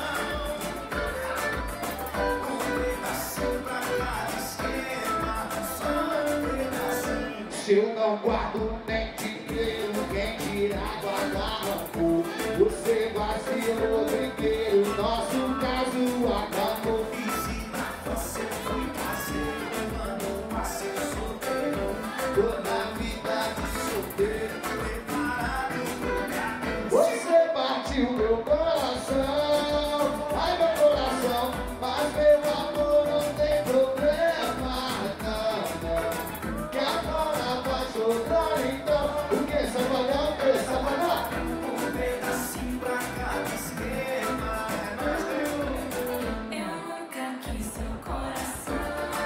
então. Um pedacinho pra cada esquema, só um pedacinho. Se eu não guardo nem dinheiro, quem tirar guarda rancor. Você vacilou inteiro, nosso caso acabou. Você foi parceiro, quando passei solteiro. Toda a vida de solteiro, preparado pro caminho. Você partiu meu coração, ai meu coração, mas meu amor não tem problema, não, que agora vai sobrar então. O que, Sabadão? O que, Sabadão? Um pedacinho pra cada esquema, é nós dois. Eu nunca quis seu coração.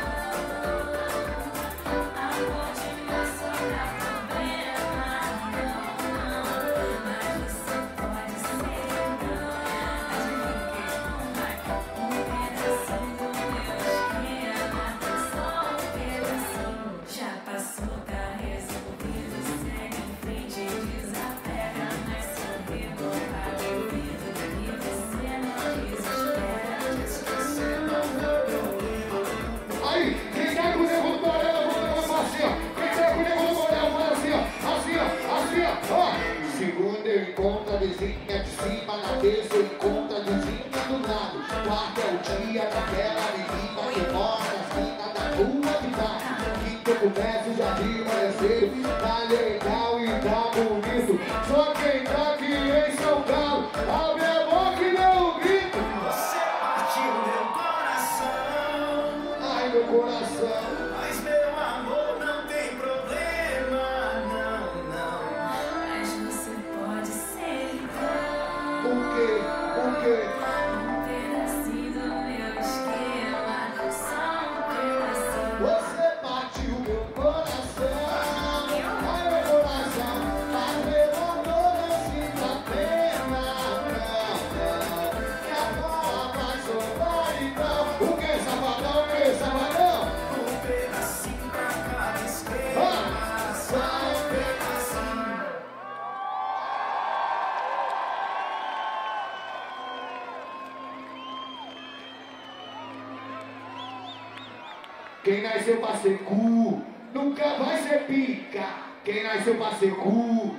Amor demais só dá problema. Não, mas você pode ser não. Adivinha que não vai. Um pedacinho do meu esquema, só um pedacinho. Já passou, tá resolvido. Segue em frente, desapega. Mas sorrindo, apaga o ouvido. E você não desespera. Esquecer não foi problema. Aí, quem tá com o nego do Borel, eu vou assim, ó. Quem tá com o nego do Borel, eu vou assim, ó. Assim, ó. Assim, ó. Segunda eu encontro a vizinha de cima, na terça eu encontro a vizinha do lado. Quarta é o dia daquela menina que mora na esquina da rua de baixo. Quinta eu começo já de amanhecer, tá legal e tá bonito. Só quem tá aqui em São Paulo, abre a boca e dá um grito. Você partiu meu coração, ai meu coração, mas meu amor não tem problema, não. Mas você pode ser então. O quê? O quê? Um pedacinho do meu esquema, só um pedacinho. Você partiu meu coração, ai meu coração, mas meu amor não sinta pena, não, que agora vai sobrar então. O que, Sabadão? O que, Sabadão? Um pedacinho pra cada esquema, só um pedacinho. Quem nasceu pra ser cu, nunca vai ser pica. Quem nasceu pra ser cu.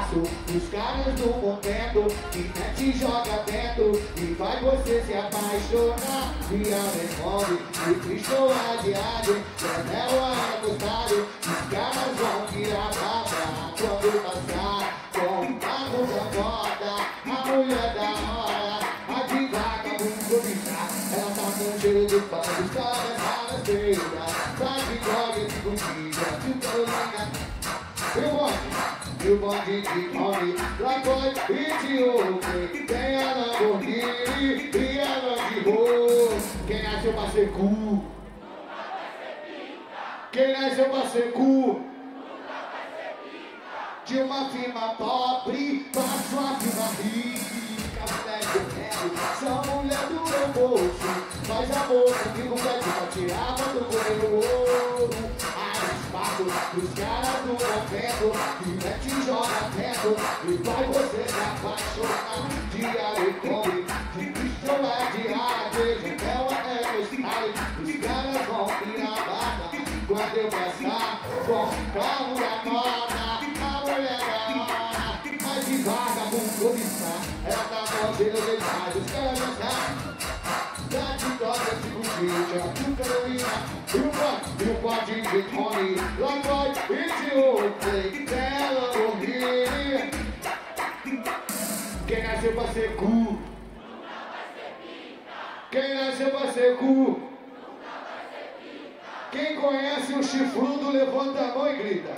passo os caras do momento que te joga dentro e faz você se apaixonar. Via demônio, e Cristo adiado, Janela é gostado, os caras vão virar baba quando passar com o carro da moda, a mulher da hora, a de vagabundo bizarra. Ela tá com cheiro de pão, os caras raras feiras, tá de droga e escondida, de Carolina. E o bonde de Mori, Lagoy e de Ouro, tem a Lamborghini e a Land Rover. Quem nasceu pra ser cu? Quem nasceu pra ser cu? De uma firma pobre pra sua firma rica. Mulher que eu quero, só mulher do meu bolso. Faz amor comigo, pede pra tirar quando comer o ouro. Os caras do convento, que te joga dentro e vai você se apaixonar. Dia e come, de Cristo é diário, de mel é meu style. Os caras vão virar barra quando eu passar com o carro da nona, a mulher da hora, mas de vagabundo bizarra. Ela tá mordendo demais, os caras já sabem. Da de toca de buchinha, de Carolina. E o pode de Tony, Lagoy e de Oakley, dela Lamborghini. Quem nasceu pra ser cu? Quem nasceu pra ser cu? Quem conhece o chifrudo, levanta a mão e grita.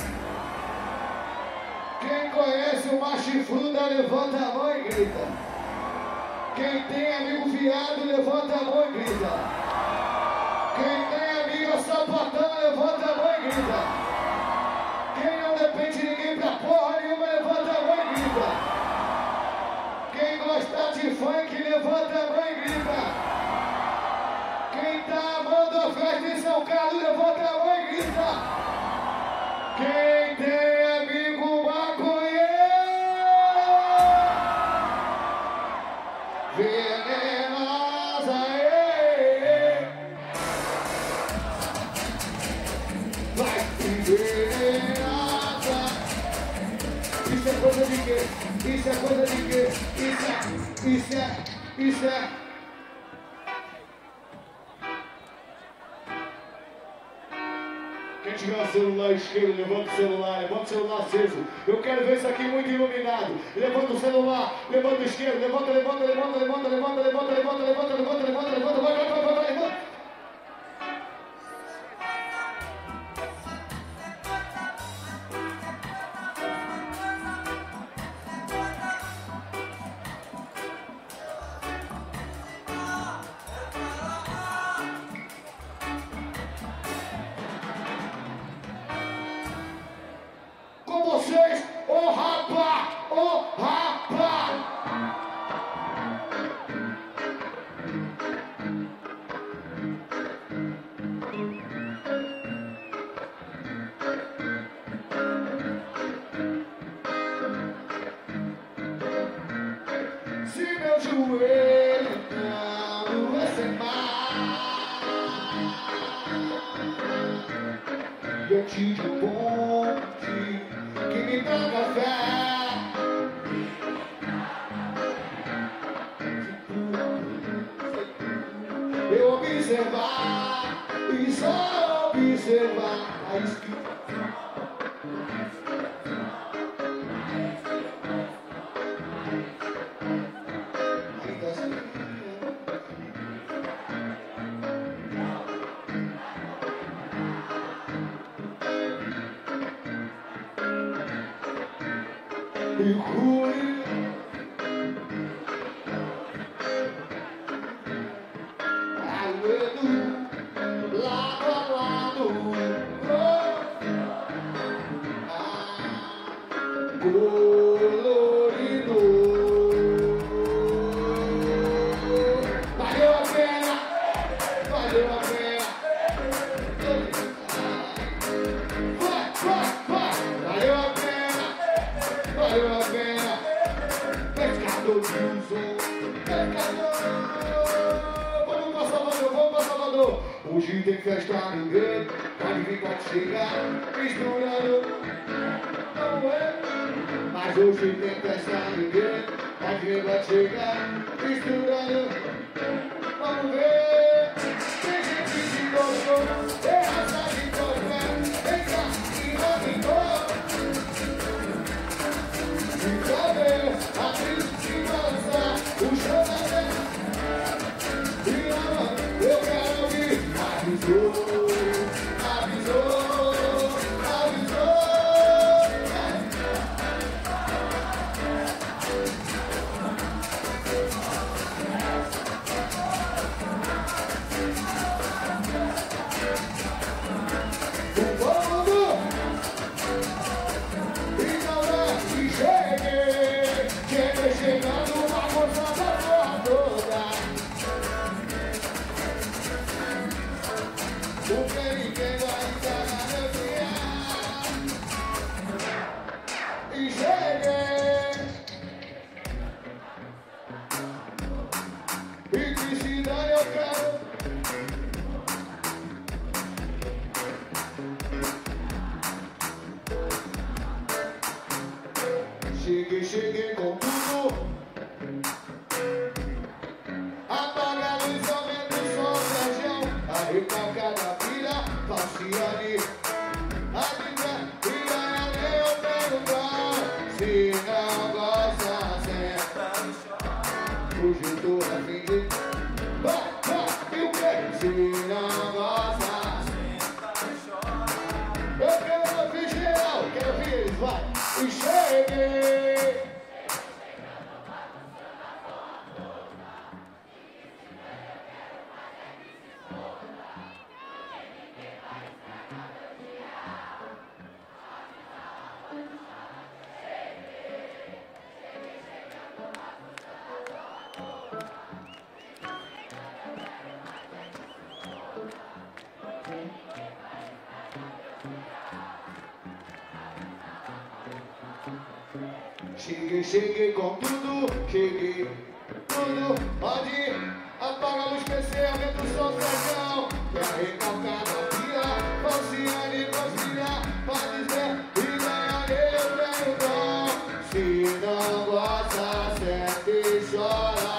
Quem conhece uma chifruda, levanta a mão e grita. Quem tem amigo viado, levanta a mão e grita. Quem tem amiga sapatão, levanta a mão e grita. Quem não depende de ninguém pra porra nenhuma, levanta a mão e grita. Quem gosta de funk, levanta a mão e grita. Quem tá amando a festa em São Carlos, levanta a mão e grita. Quem tem amigo maconheiro, venenosa, vai venenosa. Isso é coisa de quê? Isso é coisa de quê? Isso é. Quem tiver o celular esquerdo, levanta o celular aceso. Eu quero ver isso aqui muito iluminado. Levanta o celular, levanta o esquerdo, levanta. Com vocês, ô rapa, ô rapa. Se meu joelho não vai ser mais, eu te dou ponte que me dá café. Eu observar e só observar a escrita. E ruim. Lado a lado, colorido. Valeu a pena, valeu a pena. Vai, valeu a pena, valeu a pena. Pescador de uso, pescador. Vamos pra Salvador. Hoje tem festa no gueto, pode vir, pode chegar, misturando. Não é? Mas Mas hoje tem festa no game, pode ver, vai chegar, misturando. Vamos ver, tem gente que gostou, tem raça de cosmé, vem cá e dominou. Fica bem, a gente se balança, o show da terra. E eu quero ouvir, avisou, avisou, avisou. Chegando uma força da porra toda. Porque ninguém vai estar na melodia. E cheguei. E que se dane eu quero. Cheguei com tudo. Apaga a luz, aumenta o som, feijão. A recalcada filha, Falciane. A dica, filha, eu perguntar. Se não gosta, senta. Hoje eu tô a fim de... Vai, e o quê? Se não gosta, senta e chora. Eu quero ouvir geral, quero ouvir eles, vai. E cheguei. Cheguei com tudo, cheguei tudo. Pode apagar a luz, PC, aumenta o som, Sérgio. E a recalcada filha, Falciane, Falciane, pode dizer. E ganhar eu tenho dom. Se não gosta, senta e chora.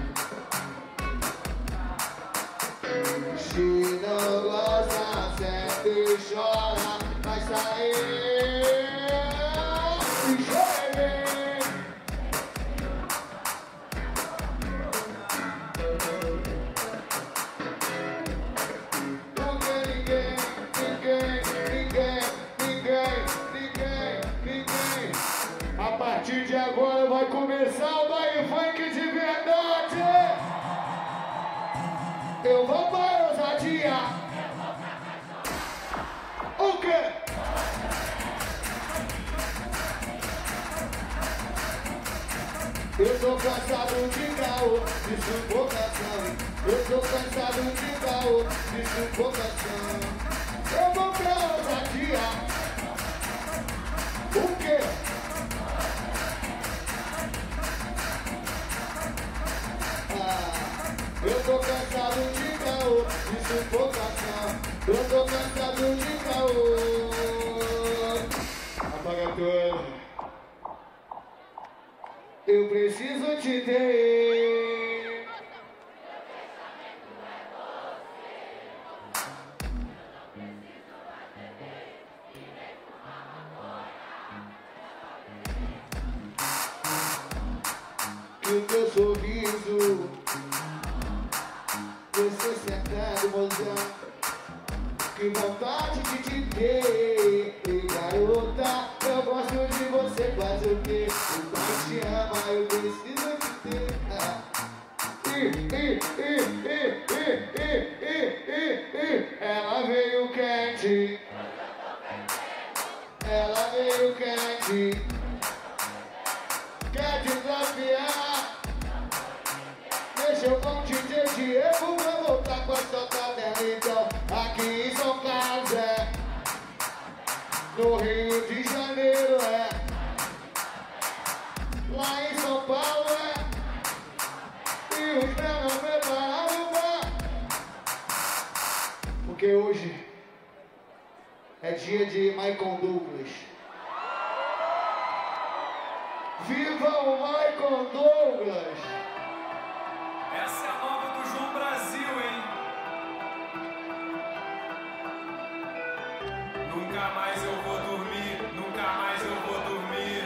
Se não gosta, senta e chora. Vai sair. E cheguei. A partir de agora vai começar o baile funk de verdade. Eu vou para ousadia. O quê? Eu tô cansado de caô, de sufocação. Eu tô cansado de caô, de sufocação. Eu vou pra ousadia. O quê? Eu tô cansado de caô, de sufocação. Eu tô cansado de caô. Apaga tudo. Eu preciso te ter. Que o teu sorriso, você sentado, mozão. Que vontade de te ter, garota. Eu gosto de você, faz o quê? O pai te ama, eu preciso te ter. Ela veio quente. Ela veio quente. Quer desafiar? Deixa eu com te Diego pra voltar com a sua tabela. Então, aqui em São Carlos no Rio de Janeiro lá em São Paulo e os meus não prepararam porque hoje é dia de Michael Douglas. Viva o Michael Douglas! Essa é a nova do João Brasil, hein? Nunca mais eu vou dormir, nunca mais eu vou dormir.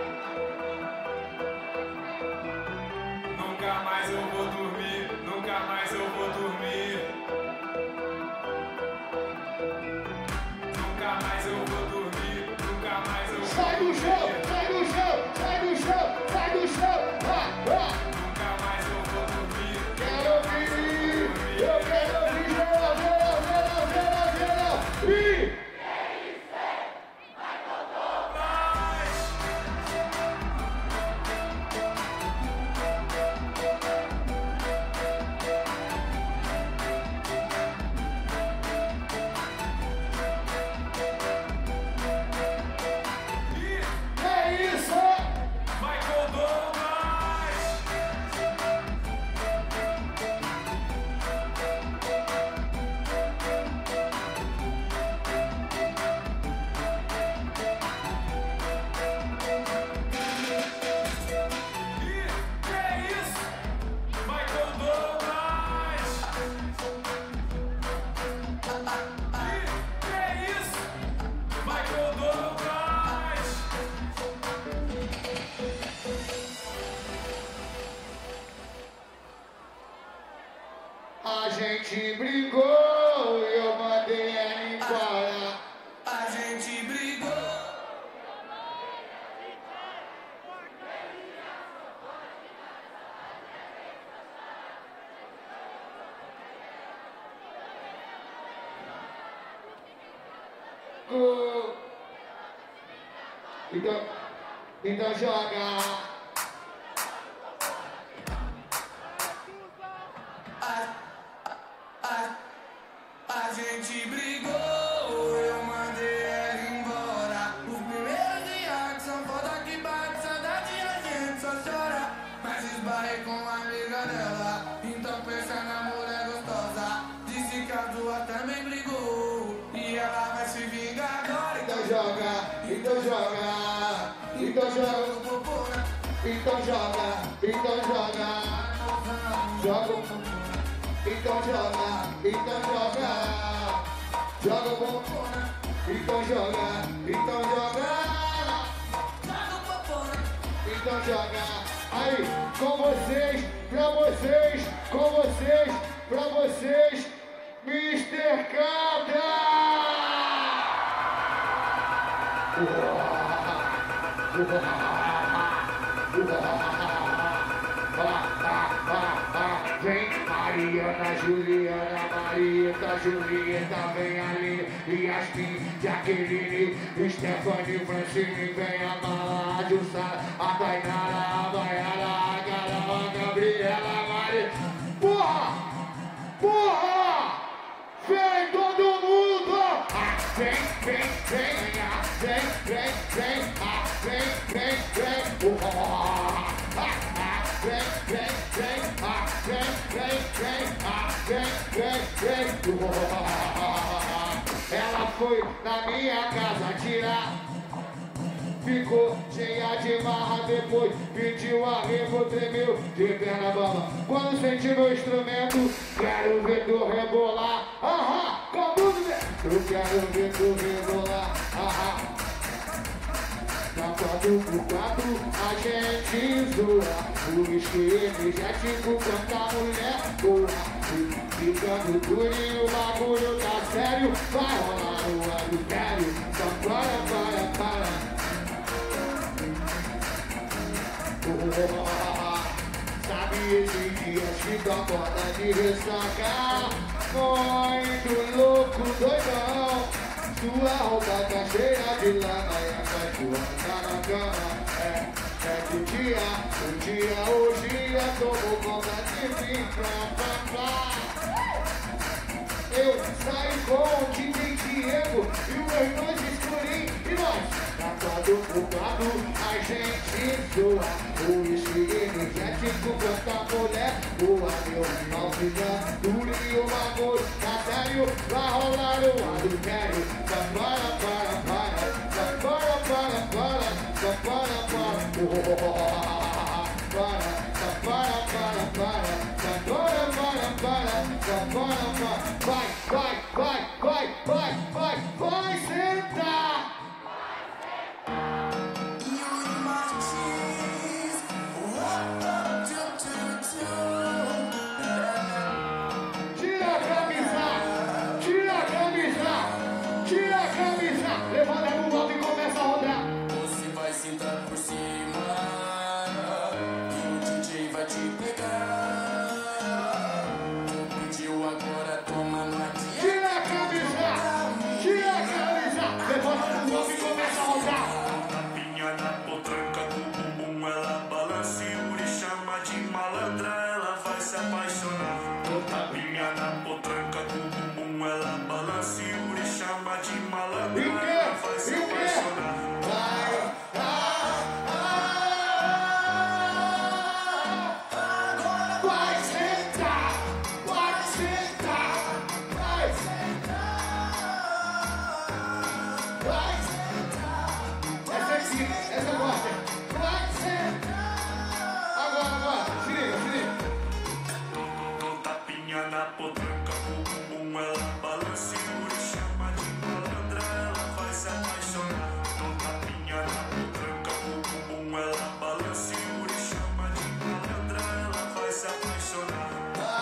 Nunca mais eu vou dormir, nunca mais eu vou dormir. Nunca mais eu vou dormir, nunca mais eu vou dormir. Sai do chão, sai do chão, sai do chão, sai do chão! Nunca mais eu vou dormir. Quero ouvir! Eu quero ouvir geral, geral, geral, geral, geral! E... é isso! Michael Douglas! Que é isso? Michael Douglas! Que é isso? Michael Douglas! A gente brigou e eu mandei ela embora. A gente brigou. Então joga. A gente brigou, eu mandei ela embora. Os primeiros dias que são foda que bate saudade, a gente só chora. Mas esbarrei com a amiga dela, então pensa na mulher gostosa. Disse que as duas também brigou, e ela vai se vingar agora. Então joga, então joga, então joga, então joga, então joga, joga, então joga, joga o bumbum, então joga, então joga, então joga, aí, com vocês, pra vocês, com vocês, pra vocês, Mr. Cabra! Vem Mariana, Juliana, Marieta, Julieta, vem ali, Yasmin, Jaqueline, Stephanie, Francine, vem a Mala, a Jussara, a Tainara, a Baiana, a Carol, a Gabriela, a Mari. Porra! Porra! Vem todo mundo! Vem, vem, vem, vem, vem, vem, vem, vem, vem, vem, vem, vem, vem, ela foi na minha casa tirar, ficou cheia de marra, depois pediu arrego, tremeu de perna bamba. Quando senti meu instrumento, quero ver tu rebolar, ahá, com tudo dentro. Eu quero ver tu rebolar, ahá. Na 4x4 a gente zoa, o uísque energético canta mulher boa. Ficando durinho, o bagulho tá sério, vai rolar o adultério, só para. Sabe esses dias que tu acorda de ressaca, muito louco, doidão. Sua roupa tá cheia de lama e a cachorra tá na cama. É do dia, hoje eu tomo conta de mim, Eu saio com o DJ Diego e o meu irmão escurinho e nós. Tá todo focado, a gente zoa. O uísque energético canta mulher boa. Meu irmão fica duro e o bagulho tá sério, vai rolar o adultério. Só para, Vai sentar. Yuri Martins, what Tira a camisa, tira a camisa, tira a camisa. Levanta a mão alto e começa a rodar. Você vai sentar por cima e o DJ vai te pegar. Tu pediu agora, toma no adiante. Tira a camisa, tira a camisa. Levanta a mão alto e começa a rodar. Tapinha na potranca do bumbum, ela balança e Yuri chama de malandra, ela vai se apaixonar. Tapinha na potranca do bumbum, ela balança e Yuri chama de malandra, E o quê? ela vai se E o quê? apaixonar. Vai sentar, vai sentar, vai sentar, vai sentar. Essa aqui, essa eu gosto. Vai sentar. Agora, se liga, se liga. Tapinha na potranca do bumbum, ela balança e Yuri chama de malandra, ela vai se apaixonar. Tapinha na potranca do bumbum, ela balança e Yuri chama de malandra, ela vai se apaixonar.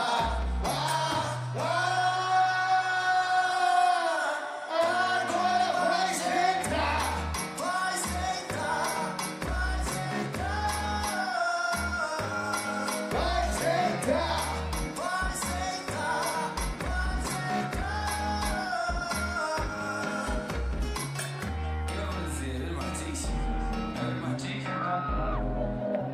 Agora vai sentar, vai sentar, vai sentar, vai sentar, vai sentar, vai sentar. Eu vou dizer, Yuri Martins. Yuri Martins.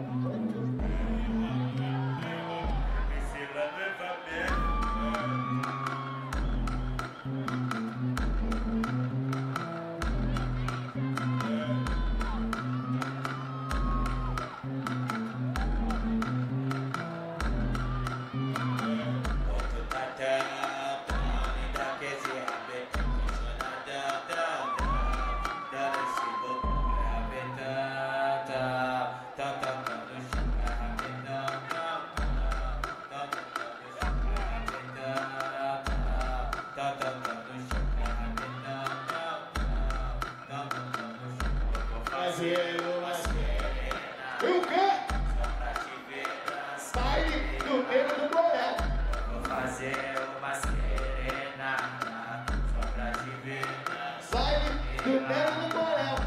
Fazer uma serena. E o quê? Sai do dedo do Borel. Vou fazer uma serenata só pra te ver. Sai do dedo do Borel.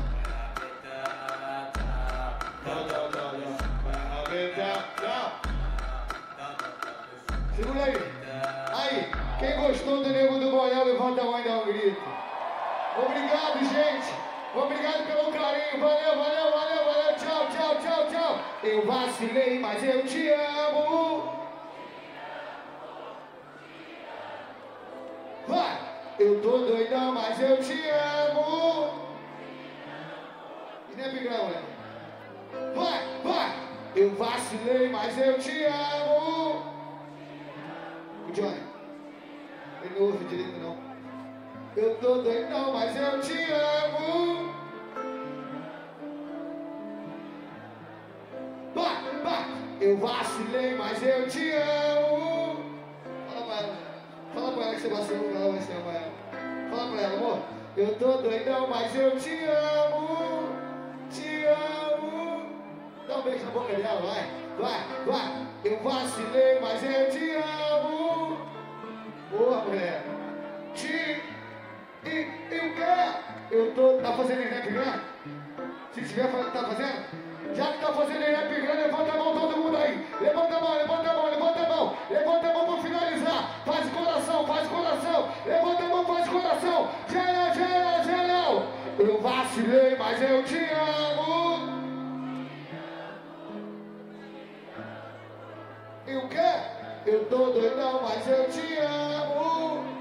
Segura aí. Aí, quem gostou do Nego do Borel, levanta a mão e dá um grito. Obrigado, gente. Obrigado pelo carinho. Valeu, valeu, valeu, valeu. Tchau, tchau, tchau, tchau. Eu vacilei, mas eu te amo. Vai. Eu tô doidão, mas eu te amo. Snapgram, né? Vai, vai. Eu vacilei, mas eu te amo. O Johnny. Ele não ouve direito, não. Eu tô doidão, mas eu te amo. Vai, vai. Eu vacilei, mas eu te amo. Fala pra ela. Fala pra ela que você vacilou, ela vai se amar ela. Fala pra ela, amor. Eu tô doidão, mas eu te amo. Te amo. Dá um beijo na boca dela, vai. Vai, vai. Eu vacilei, mas eu te amo. Boa, mulher. E o que? Eu tô. Tá fazendo Snapgram? Se tiver, tá fazendo? Já que tá fazendo Snapgram, levanta a mão todo mundo aí. Levanta a mão, levanta a mão, levanta a mão. Levanta a mão pra finalizar. Faz o coração, faz o coração. Levanta a mão, faz o coração. Geral, geral, geral. Eu vacilei, mas eu te amo. E o que? Eu tô doidão, mas eu te amo.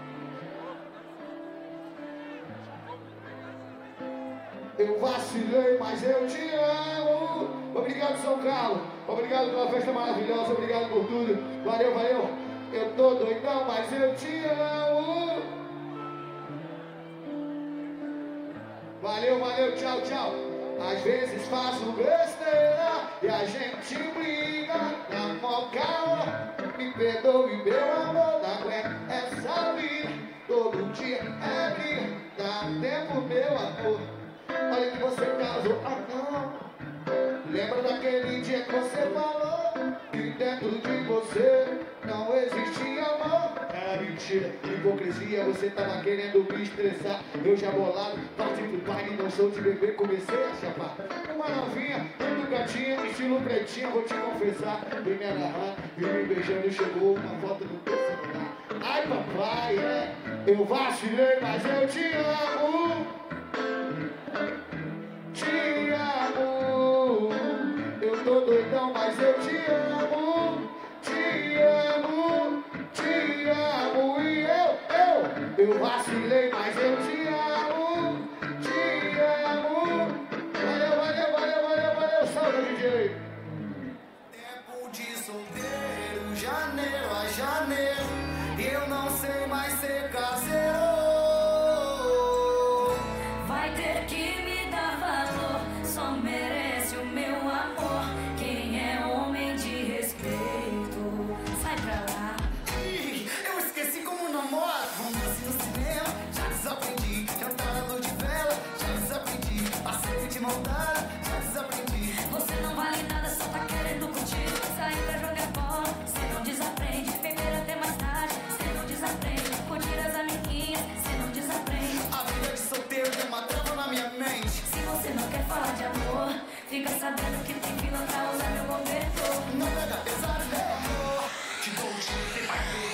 Eu vacilei, mas eu te amo. Obrigado, São Carlos. Obrigado pela festa maravilhosa. Obrigado por tudo. Valeu, valeu. Eu tô doidão, mas eu te amo. Valeu, valeu. Tchau, tchau. Às vezes faço besteira e a gente briga na mó calma. Me perdoe, meu amor, não aguento essa vida. Todo dia é briga, dá um tempo, meu amor. Olha que você causou, ah não. Lembra daquele dia que você falou que dentro de você não existia amor? Era mentira, hipocrisia, você tava querendo me estressar. Eu já bolado, parti pro baile, não sou de bebê, comecei a chapar. Uma novinha, muito gatinha, estilo pretinha, vou te confessar. Vem me agarrar, vem me beijando, chegou uma foto no teu celular. Ai papai, eu vacilei, mas eu te amo. Te amo. Eu tô doidão, mas eu te amo. Te amo. Te amo. E eu vacilei, mas eu te amo. Te amo. Valeu, salve, DJ. Tempo de solteiro, janeiro a janeiro. Eu não sei mais ser caseiro. Vai ter que me dar valor, só merece o meu amor. Quem é homem de respeito, sai pra lá. Ih, eu esqueci como namora. Vamos assim no cinema, já desaprendi. Cantar a luz de vela, já desaprendi. Passeio de montada, já desaprendi. Você não vale nada, só tá querendo curtir. Sair pra jogar bola, cê não desaprende. Beber até mais tarde, cê não desaprende. Curtir as amiguinhas, cê não desaprende. A vida de solteiro tem uma trava na minha mente. Se você não quer falar de amor, fica sabendo que tem fila pra usar meu cobertor. Não pega pesado, meu amor. Te dou um tiro, você vai ver.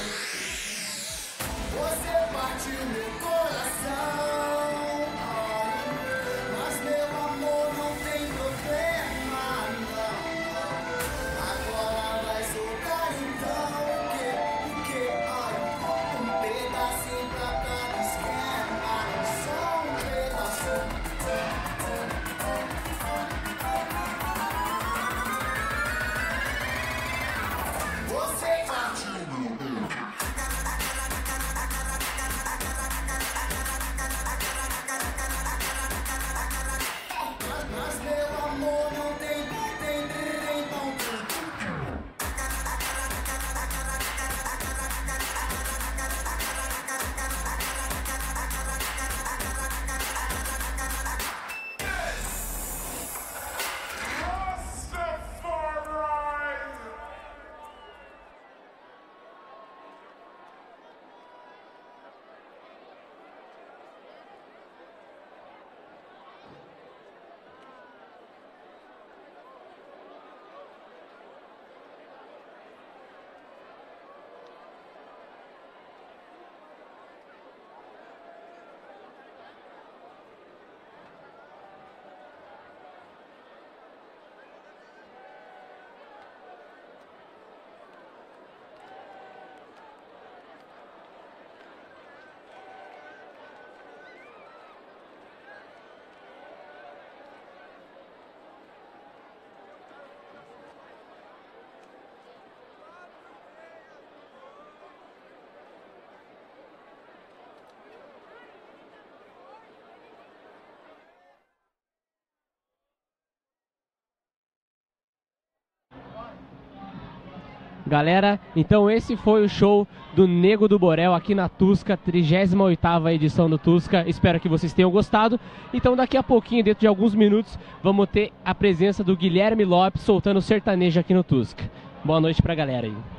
Você partiu meu coração. Mas meu amor não tem problema, não. Agora vai soltar então. O que? Um pedacinho pra cada esquema. Só um pedacinho. Você partiu. Mas meu amor não tem não. Galera, então esse foi o show do Nego do Borel aqui na Tusca, 38ª edição do Tusca. Espero que vocês tenham gostado. Então daqui a pouquinho, dentro de alguns minutos, vamos ter a presença do Guilherme Lopes soltando sertanejo aqui no Tusca. Boa noite pra galera aí.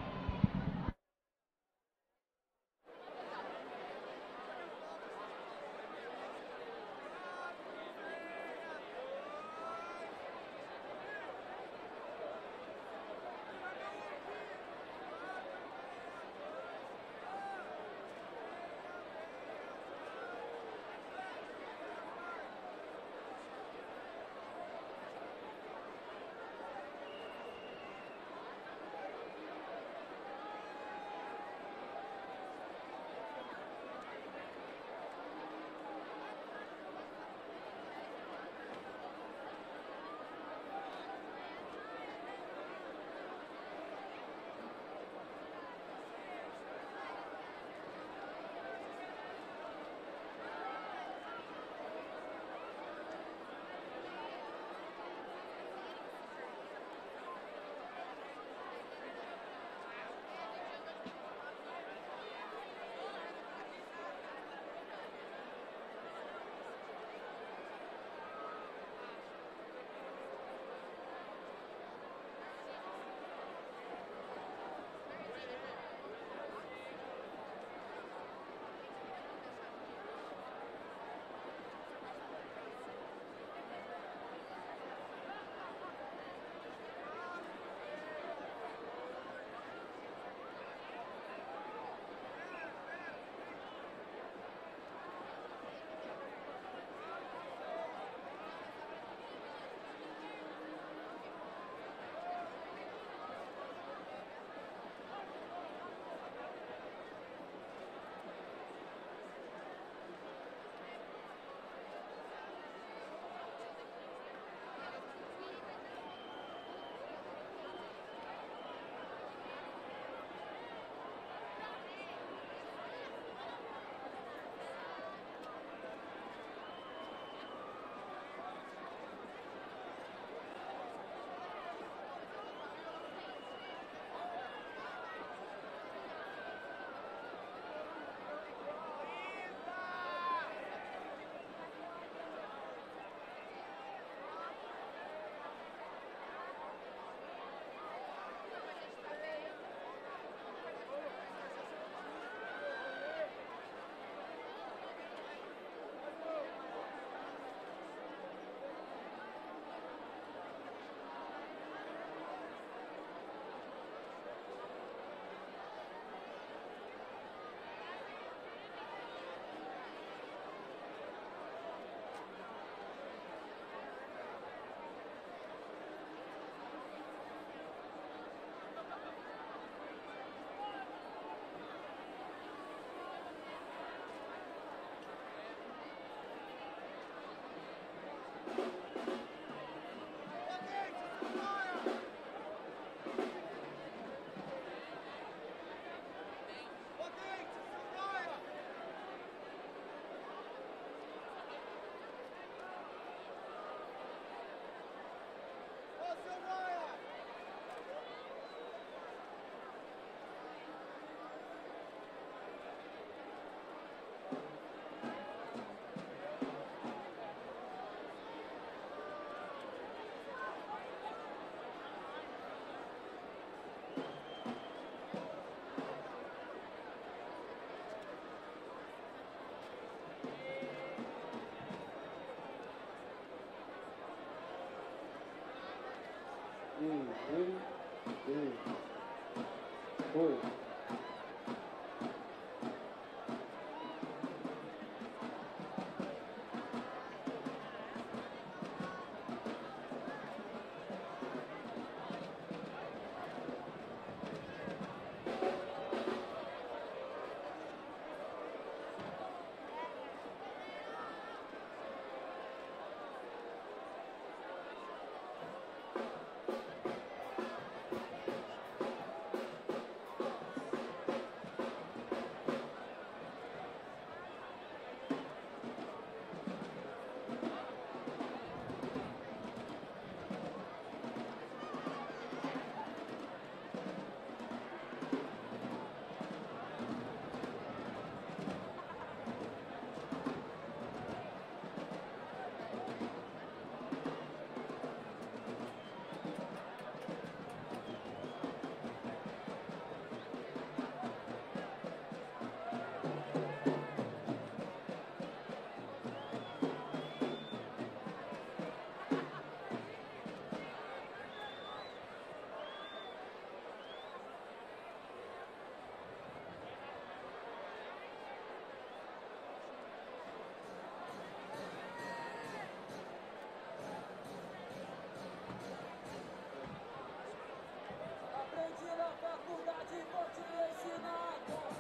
Aprendi na faculdade, vou te ensinar agora.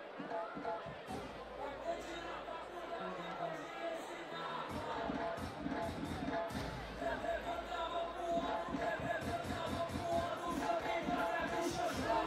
Aprendi na faculdade, vou te ensinar agora. Eu levantava pro alto, joguei para do xoxó.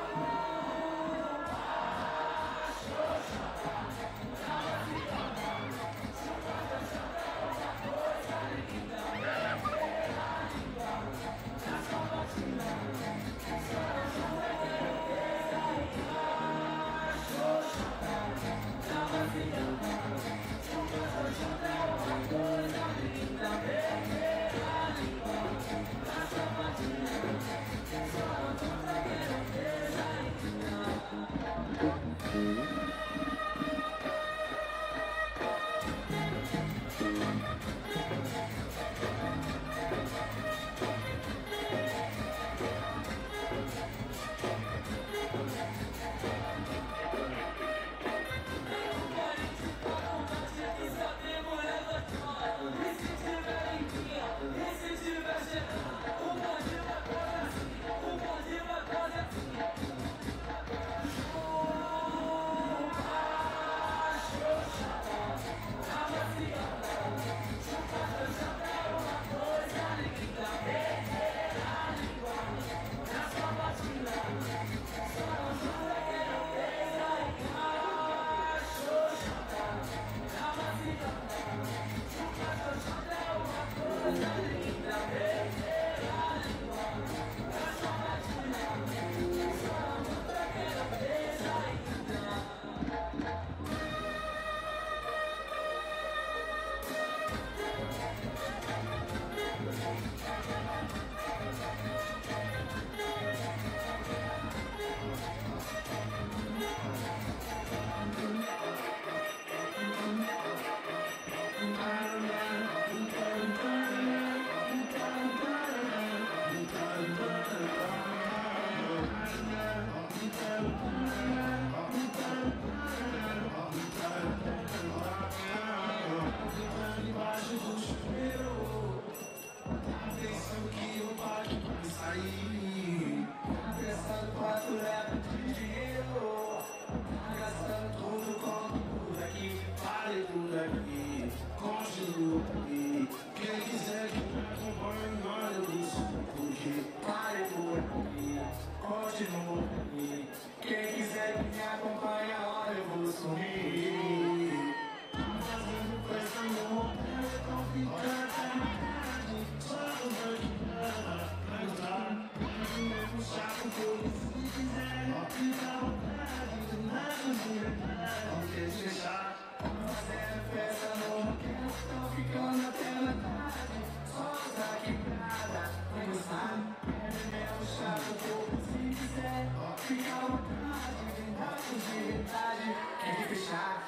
Gastando 4 reais de dinheiro, gastando tudo com tudo aqui, pare tudo aqui, continuo aqui. Quem quiser que me acompanhe, olha eu disse, porque pare tudo aqui, continuo aqui. Quem quiser que me acompanhe, olha eu vou sumir. Fazendo festa no hotel, então fica à vontade, só o pra gostar. Chato tudo, se quiser, fica à vontade, nada de verdade, não deixe fechar. Fazendo festa no hotel, tô ficando até na tarde, só da quebrada, vai gostar. É mesmo chato tudo, se quiser, fica à vontade, nada de verdade, quer fechar.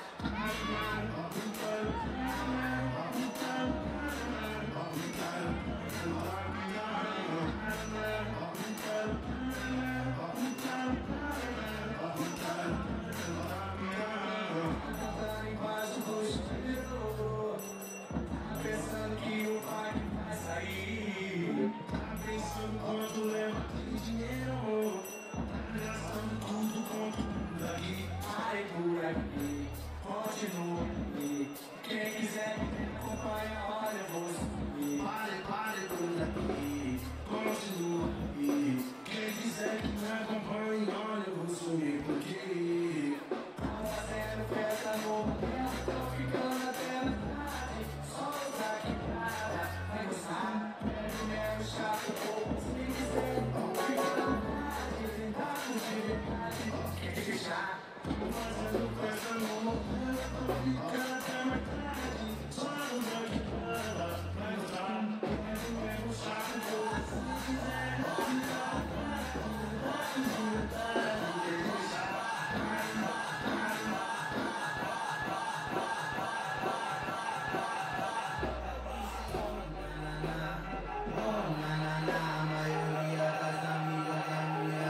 A maioria das amigas da minha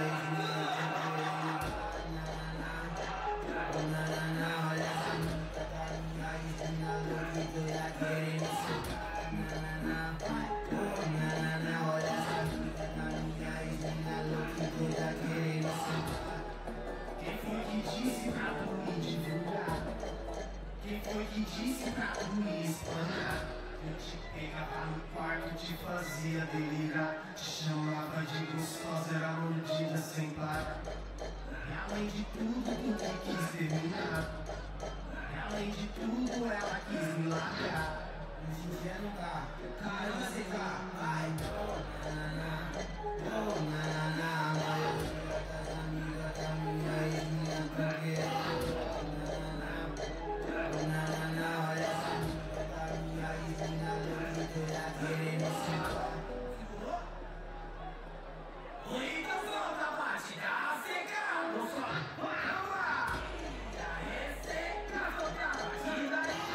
olha essa puta da minha esquina louca toda querendo socar. Olha essa puta da minha esquina louca toda querendo socar. Quem foi que disse pra tu me divulgar? Quem foi que disse pra tu me espanar? Eu te pegava no quarto, te fazia delirar, te chamava de gostosa, era mordida sem parar. E além de tudo, tu quis terminar. E além de tudo, ela quis me largar. Mas em dia não dá, caramba, você tá, vai. Oh, a maioria das amigas da minha ex-minha porque olha essa puta da minha ex-minha louca toda querendo sentar. Então solta a batida seca, moça, vai lá. Já resseca, solta a batida aí.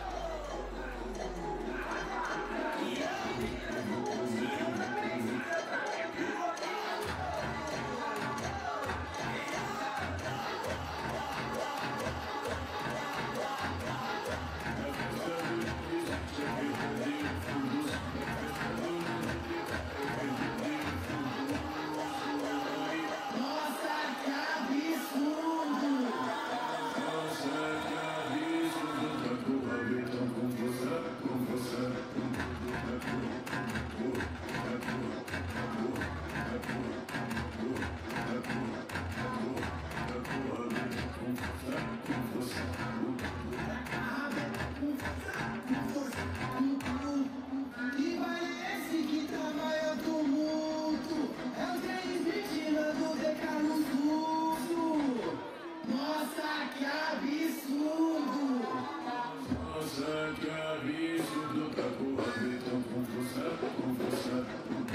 E vai esse que tamanho tumulto, é o trem do DK no fluxo. Nossa, que absurdo! Nossa, que absurdo, tá com a vida tão confusa.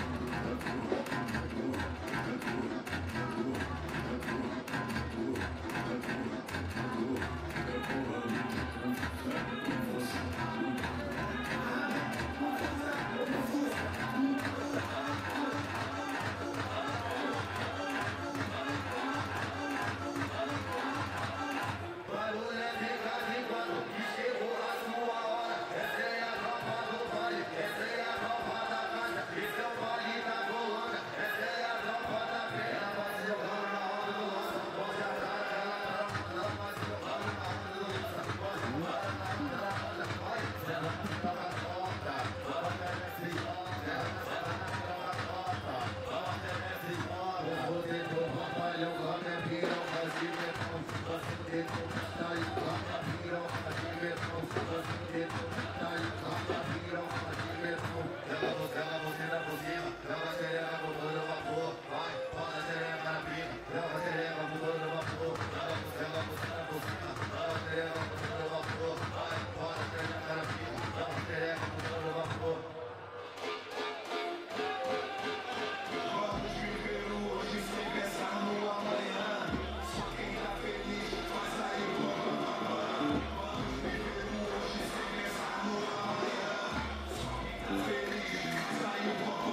Vamos viver o hoje sem pensar no amanhã. Só quem tá feliz faz aí o bom. Vamos viver o hoje sem pensar no amanhã. Só quem tá feliz faz aí o bom.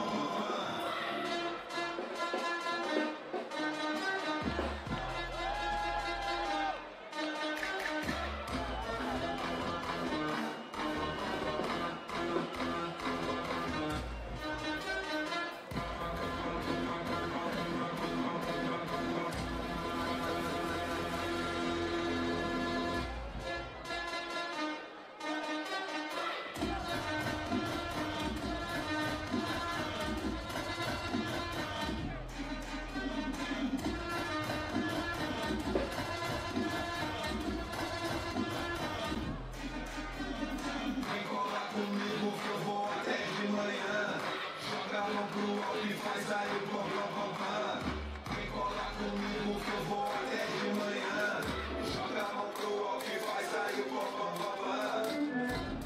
Vem colar comigo que eu vou até de manhã. Joga a mão pro alto e faz aí o pam. Vem colar comigo que eu vou até de manhã. Joga a mão pro alto e faz aí o pam.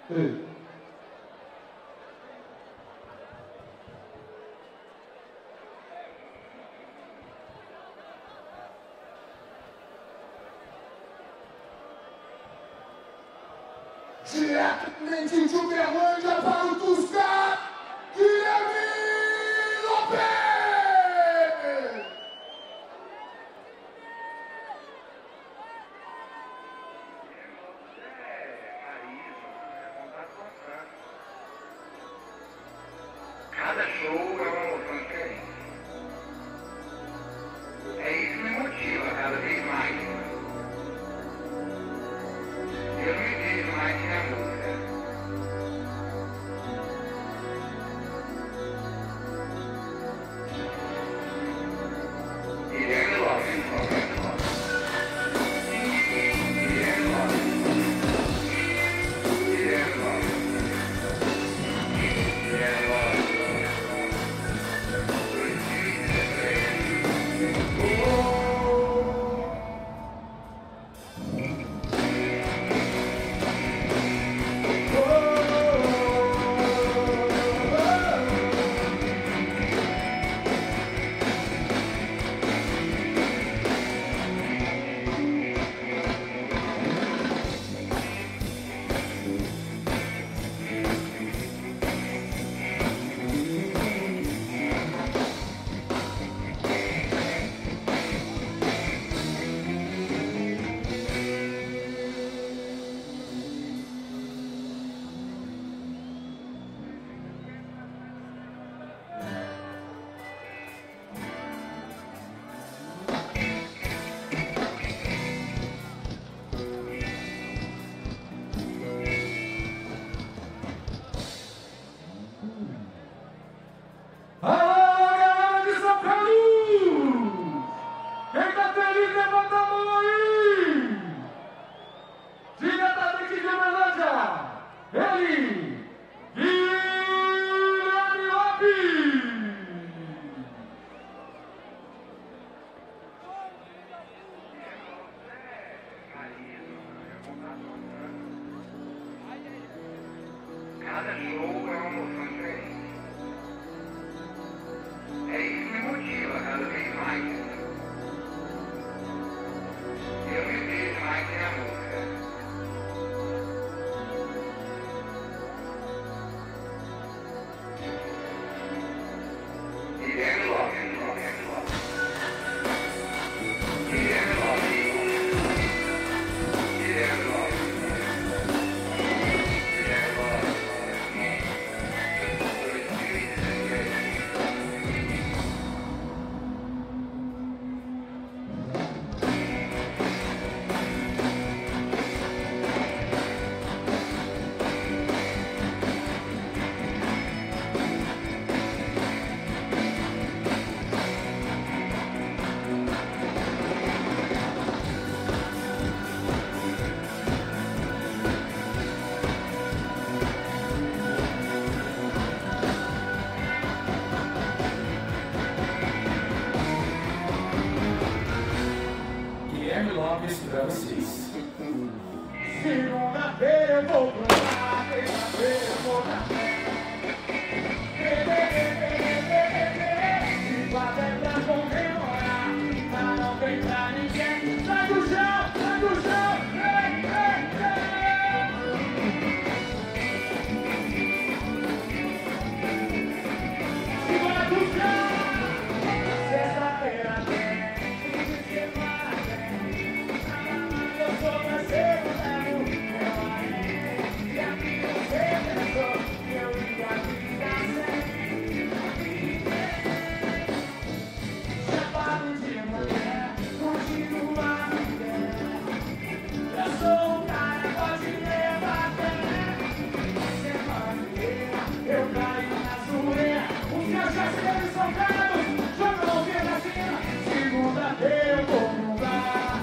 Diretamente de Uberlândia para o Tusca, Guilherme Lopes! Cada show é uma emoção diferente. É isso que me motiva cada vez mais. Eu não me vejo mais sem a música. Guilherme Lopes. Guilherme Lopes. Guilherme Lopes. Guilherme Lopes. Cada show é uma emoção diferente. É isso que me motiva cada vez mais. Eu me vejo mais sem a música. Guilherme Lopes. Guilherme Lopes. Guilherme Lopes. Guilherme Lopes pra vocês. Segunda-feira eu vou pro mar, terça-feira eu vou na fé. E quatro é pra comemorar, mas não vem pra ninguém. Sai do chão, sai do chão, ei, ei, ei. Segura do chão, sexta-feira tem, fim de semana tem. Eu sou parceiro, e aqui você pensou que eu ia ficar sem. Chapado de mulher, continua a viver. Eu sou um cara, pode levar até. Semana inteira eu caio na zoeira. Os meus parceiros são caros, jogam pedacinho. Segunda-feira eu vou no bar.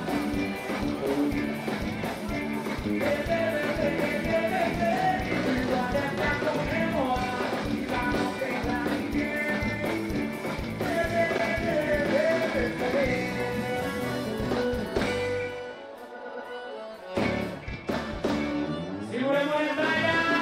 Segura a mão, Natália!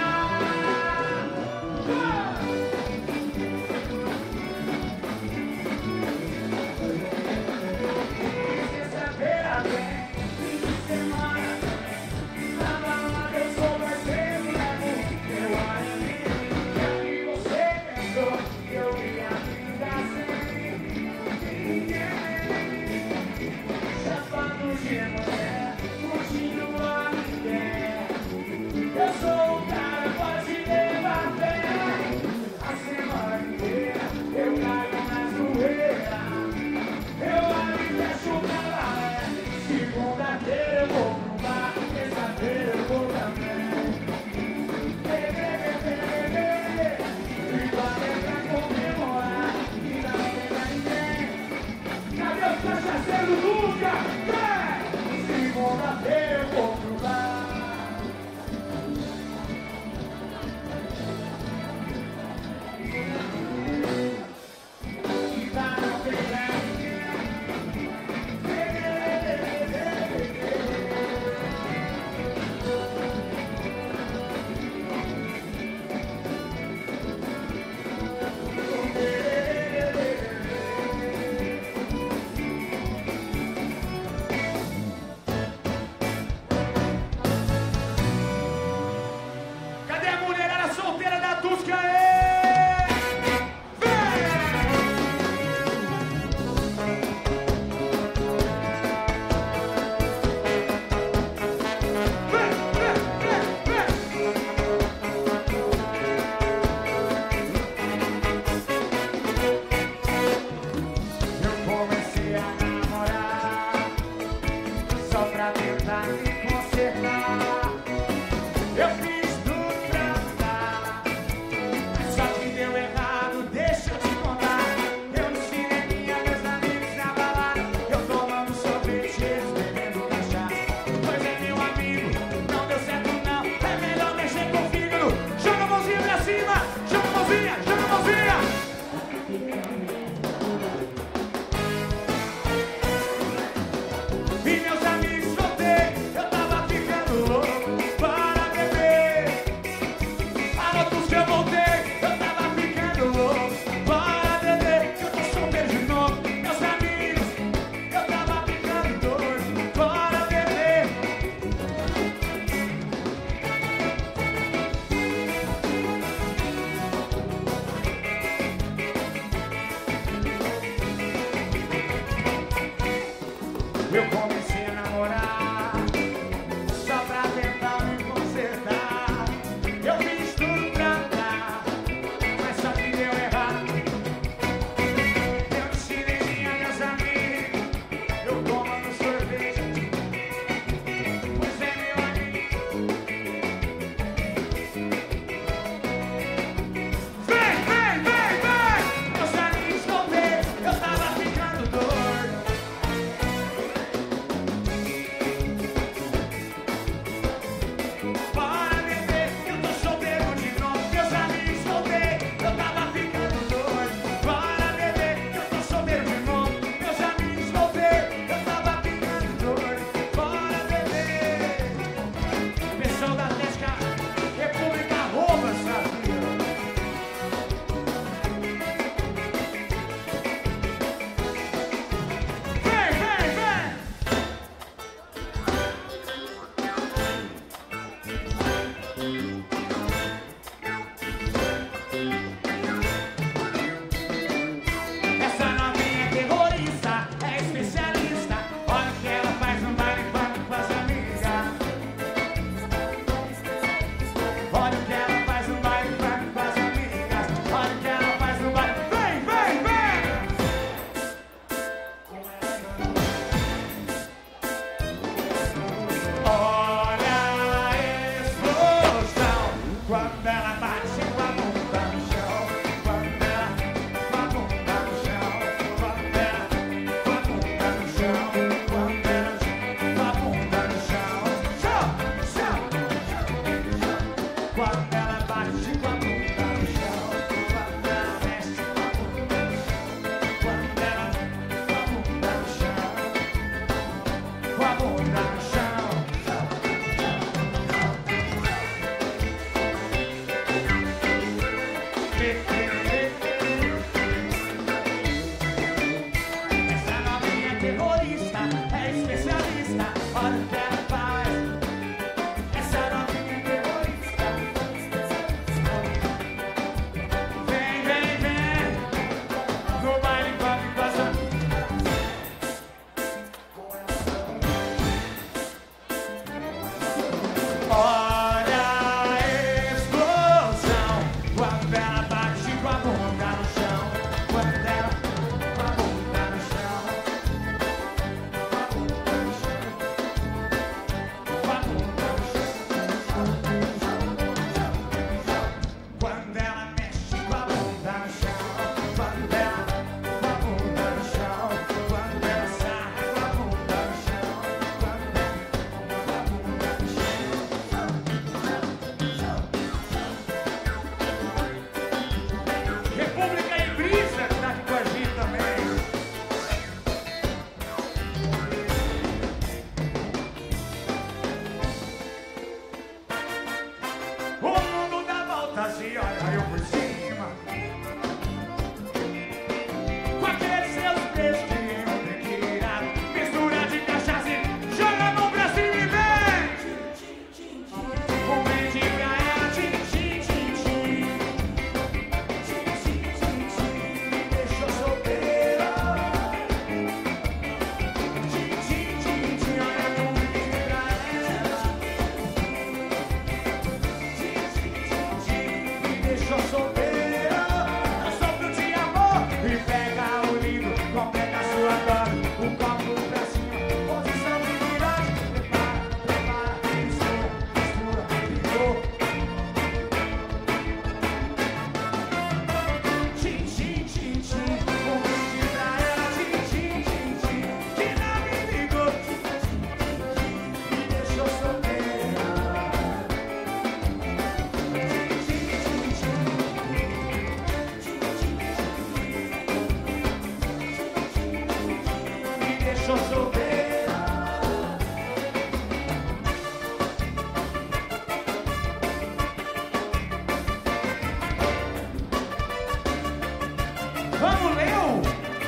Vamos, Leo!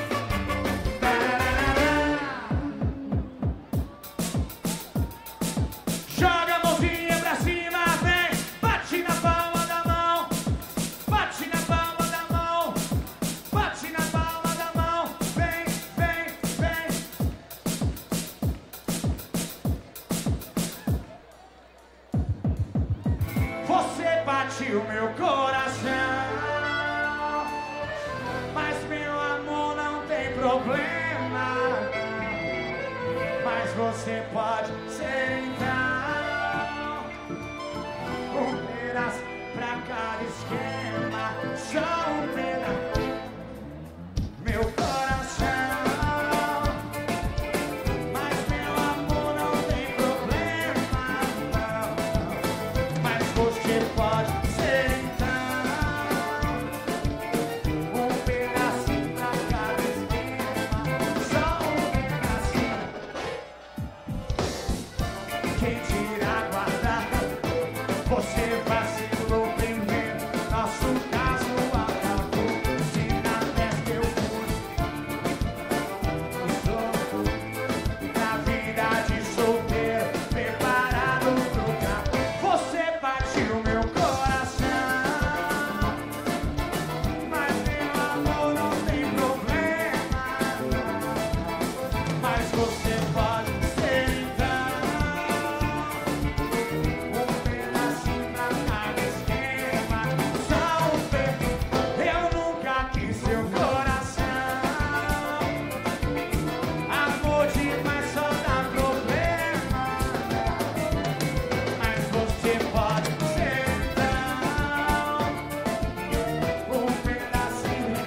Joga a mãozinha pra cima, vem! Bate na palma da mão! Bate na palma da mão! Bate na palma da mão! Vem, vem, vem! Você bate o meu coração, mas meu amor não tem problema. Mas você pode ser então um pedaço pra cada esquema, só um pedaço. Meu coração, mas meu amor não tem problema, não. Mas você pode ser então um pedacinho pra cada esquema, só um pedacinho. Quem tira a guarda, você vacilou primeiro. Nosso caso acabou. Se na festa eu fui, na vida de solteiro, preparado pro carro. Você batiu meu coração, mas meu amor não tem problema. Mas você pode ser então um pedacinho pra cada esquema, só um pedaço. Eu nunca quis seu coração, amor demais só dá problema. Mas você pode ser então um pedacinho,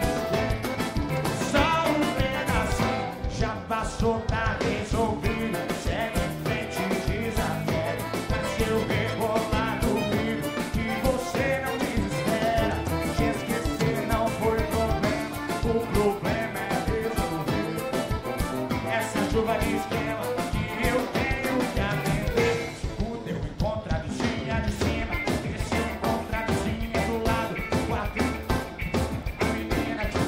só um pedacinho. Já passou, tá resolvido. Segue em frente, desafere. Mas se eu rebolar, duvido que você não desespera. Te esquecer não foi problema, o problema é resolver. Essa chuva de esquema que eu tenho que atender. O teu encontra a vizinha de cima, esse encontra a vizinha do lado. Quatro, a menina de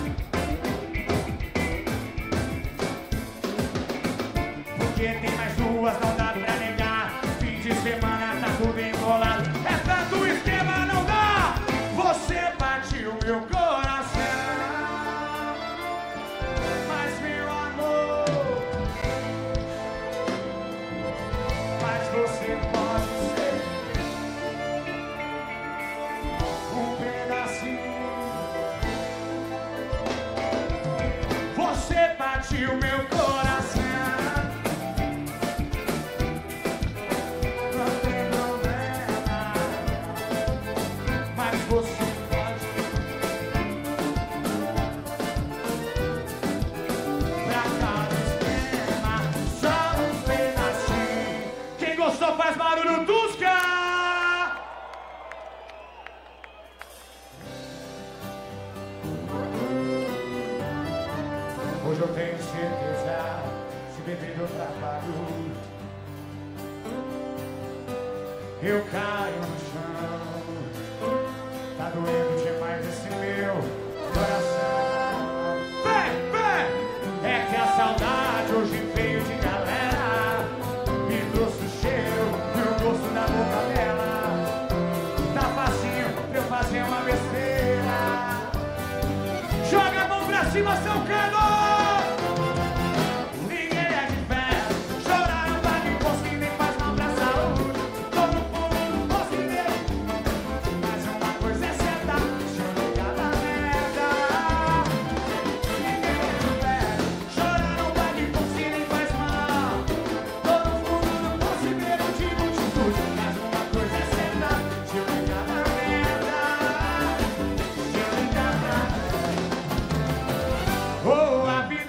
porque tem mais duas, não dá pra negar. Fim de semana tá tudo embolado. É tanto esquema, não dá. Você batiu meu coração, mas meu amor, mas você pode ser um pedacinho. Você batiu meu coração, não tem problema. Mas você pode pra cada esquema, só um pedacinho. Quem gostou faz barulho, Tusca! Hoje eu tenho certeza, se beber eu trabalho, eu caio no chão. Tá doendo demais esse meu coração. Vem, vem! É que a saudade hoje veio de galera, me trouxe o cheiro e o gosto da boca dela. Tá facinho pra eu fazer uma besteira. Joga a mão pra cima, seu cano! Ninguém é de fé, chorar não vai me conseguir, nem faz mal pra saúde. Todo mundo considera, mas uma coisa é certa, se eu ligar na merda. Ninguém é de fé, chorar não vai me conseguir, nem faz mal. Todo mundo não considera o tipo de tudo, mas uma coisa é certa, se eu ligar na merda. Se eu ligar na merda. Oh, a vida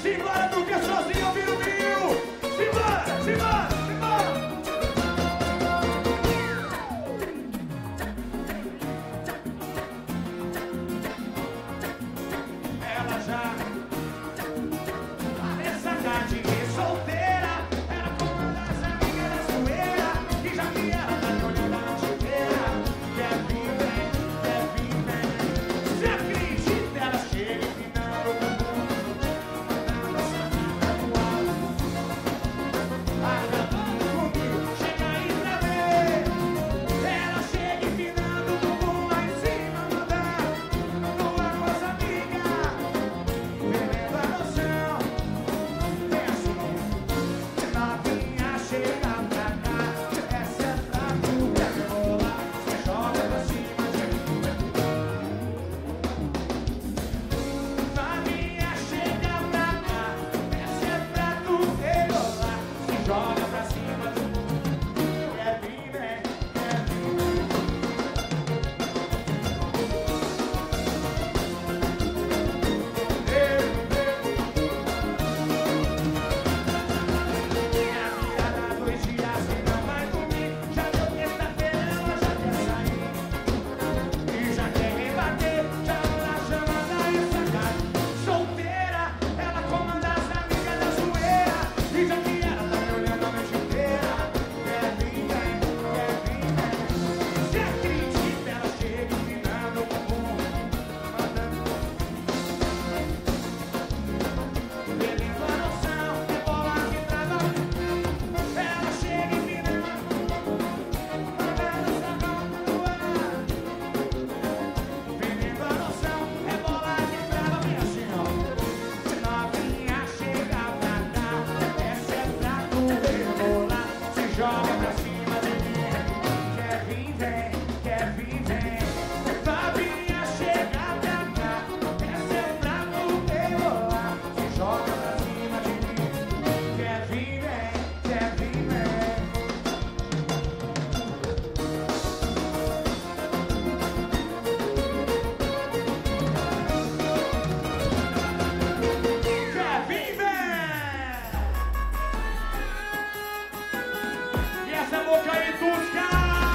Simbora, do que é sozinho, vira o trio. Simbora, simbora, simbora. Ela já essa cadinha solteira era como uma das amigas da zoeira que já via ela na olhada na chuveira. Quer vir, vem. Se acredita, ela chega empinando o bumbum, mandando essa vida pro alto. Acabando comigo, chega aí pra ver. Ela chega empinando o bumbum lá em cima, mandando com as amigas, vivendo a noção. Penso novinha, chega pra cá. Essa é pra tu, quer rebolar, você joga pra cima de mim. Novinha, chega pra cá. Essa é pra tu, rebolar, se joga pra cima de mim. Quer vir, né? Quer vir. Minha virada 2 dias e não vai dormir. Já deu terça-feira, ela já quer sair. E já quer me bater, já tá chamando essa cara. Solteira, ela comanda as amigas da zoeira. E já que ela tá me olhando a noite inteira. Quer vir, vem, quer vir, vem. Se acredita, ela chega empinando o bumbum, mandando bebendo a noção, rebola que trava. Ela chega empinando, mandando essa mão pro ar. Bebendo a noção, rebola que trava. Vem assim, ó. Novinha, chega pra cá. Essa é pra tu rebolar, se joga pra cima de mim. Quer vir, vem, quer vir, vem. Novinha, chega pra cá. Essa é pra tu rebolar, se joga pra cima de mim. Quer vir, vem, quer vir, vem. Quer vir, vem. E essa boca aí, Tusca.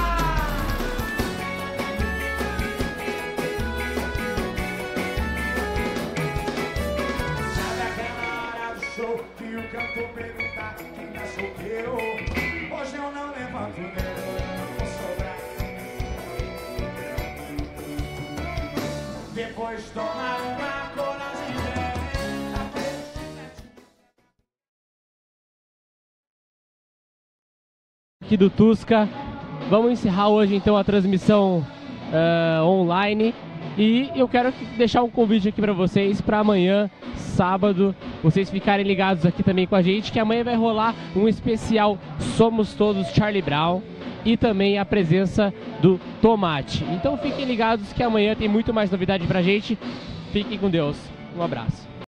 Sabe aquela hora do show que o cantor pergunta quem tá solteiro? Hoje eu não levanto o dedo, eu não vou sobrar. Depois tomar uma coragem, Aqui do Tusca. Vamos encerrar hoje então a transmissão online. E eu quero deixar um convite aqui para vocês para amanhã, sábado, vocês ficarem ligados aqui também com a gente, que amanhã vai rolar um especial Somos Todos Charlie Brown e também a presença do Tomate. Então fiquem ligados que amanhã tem muito mais novidade pra gente. Fiquem com Deus. Um abraço.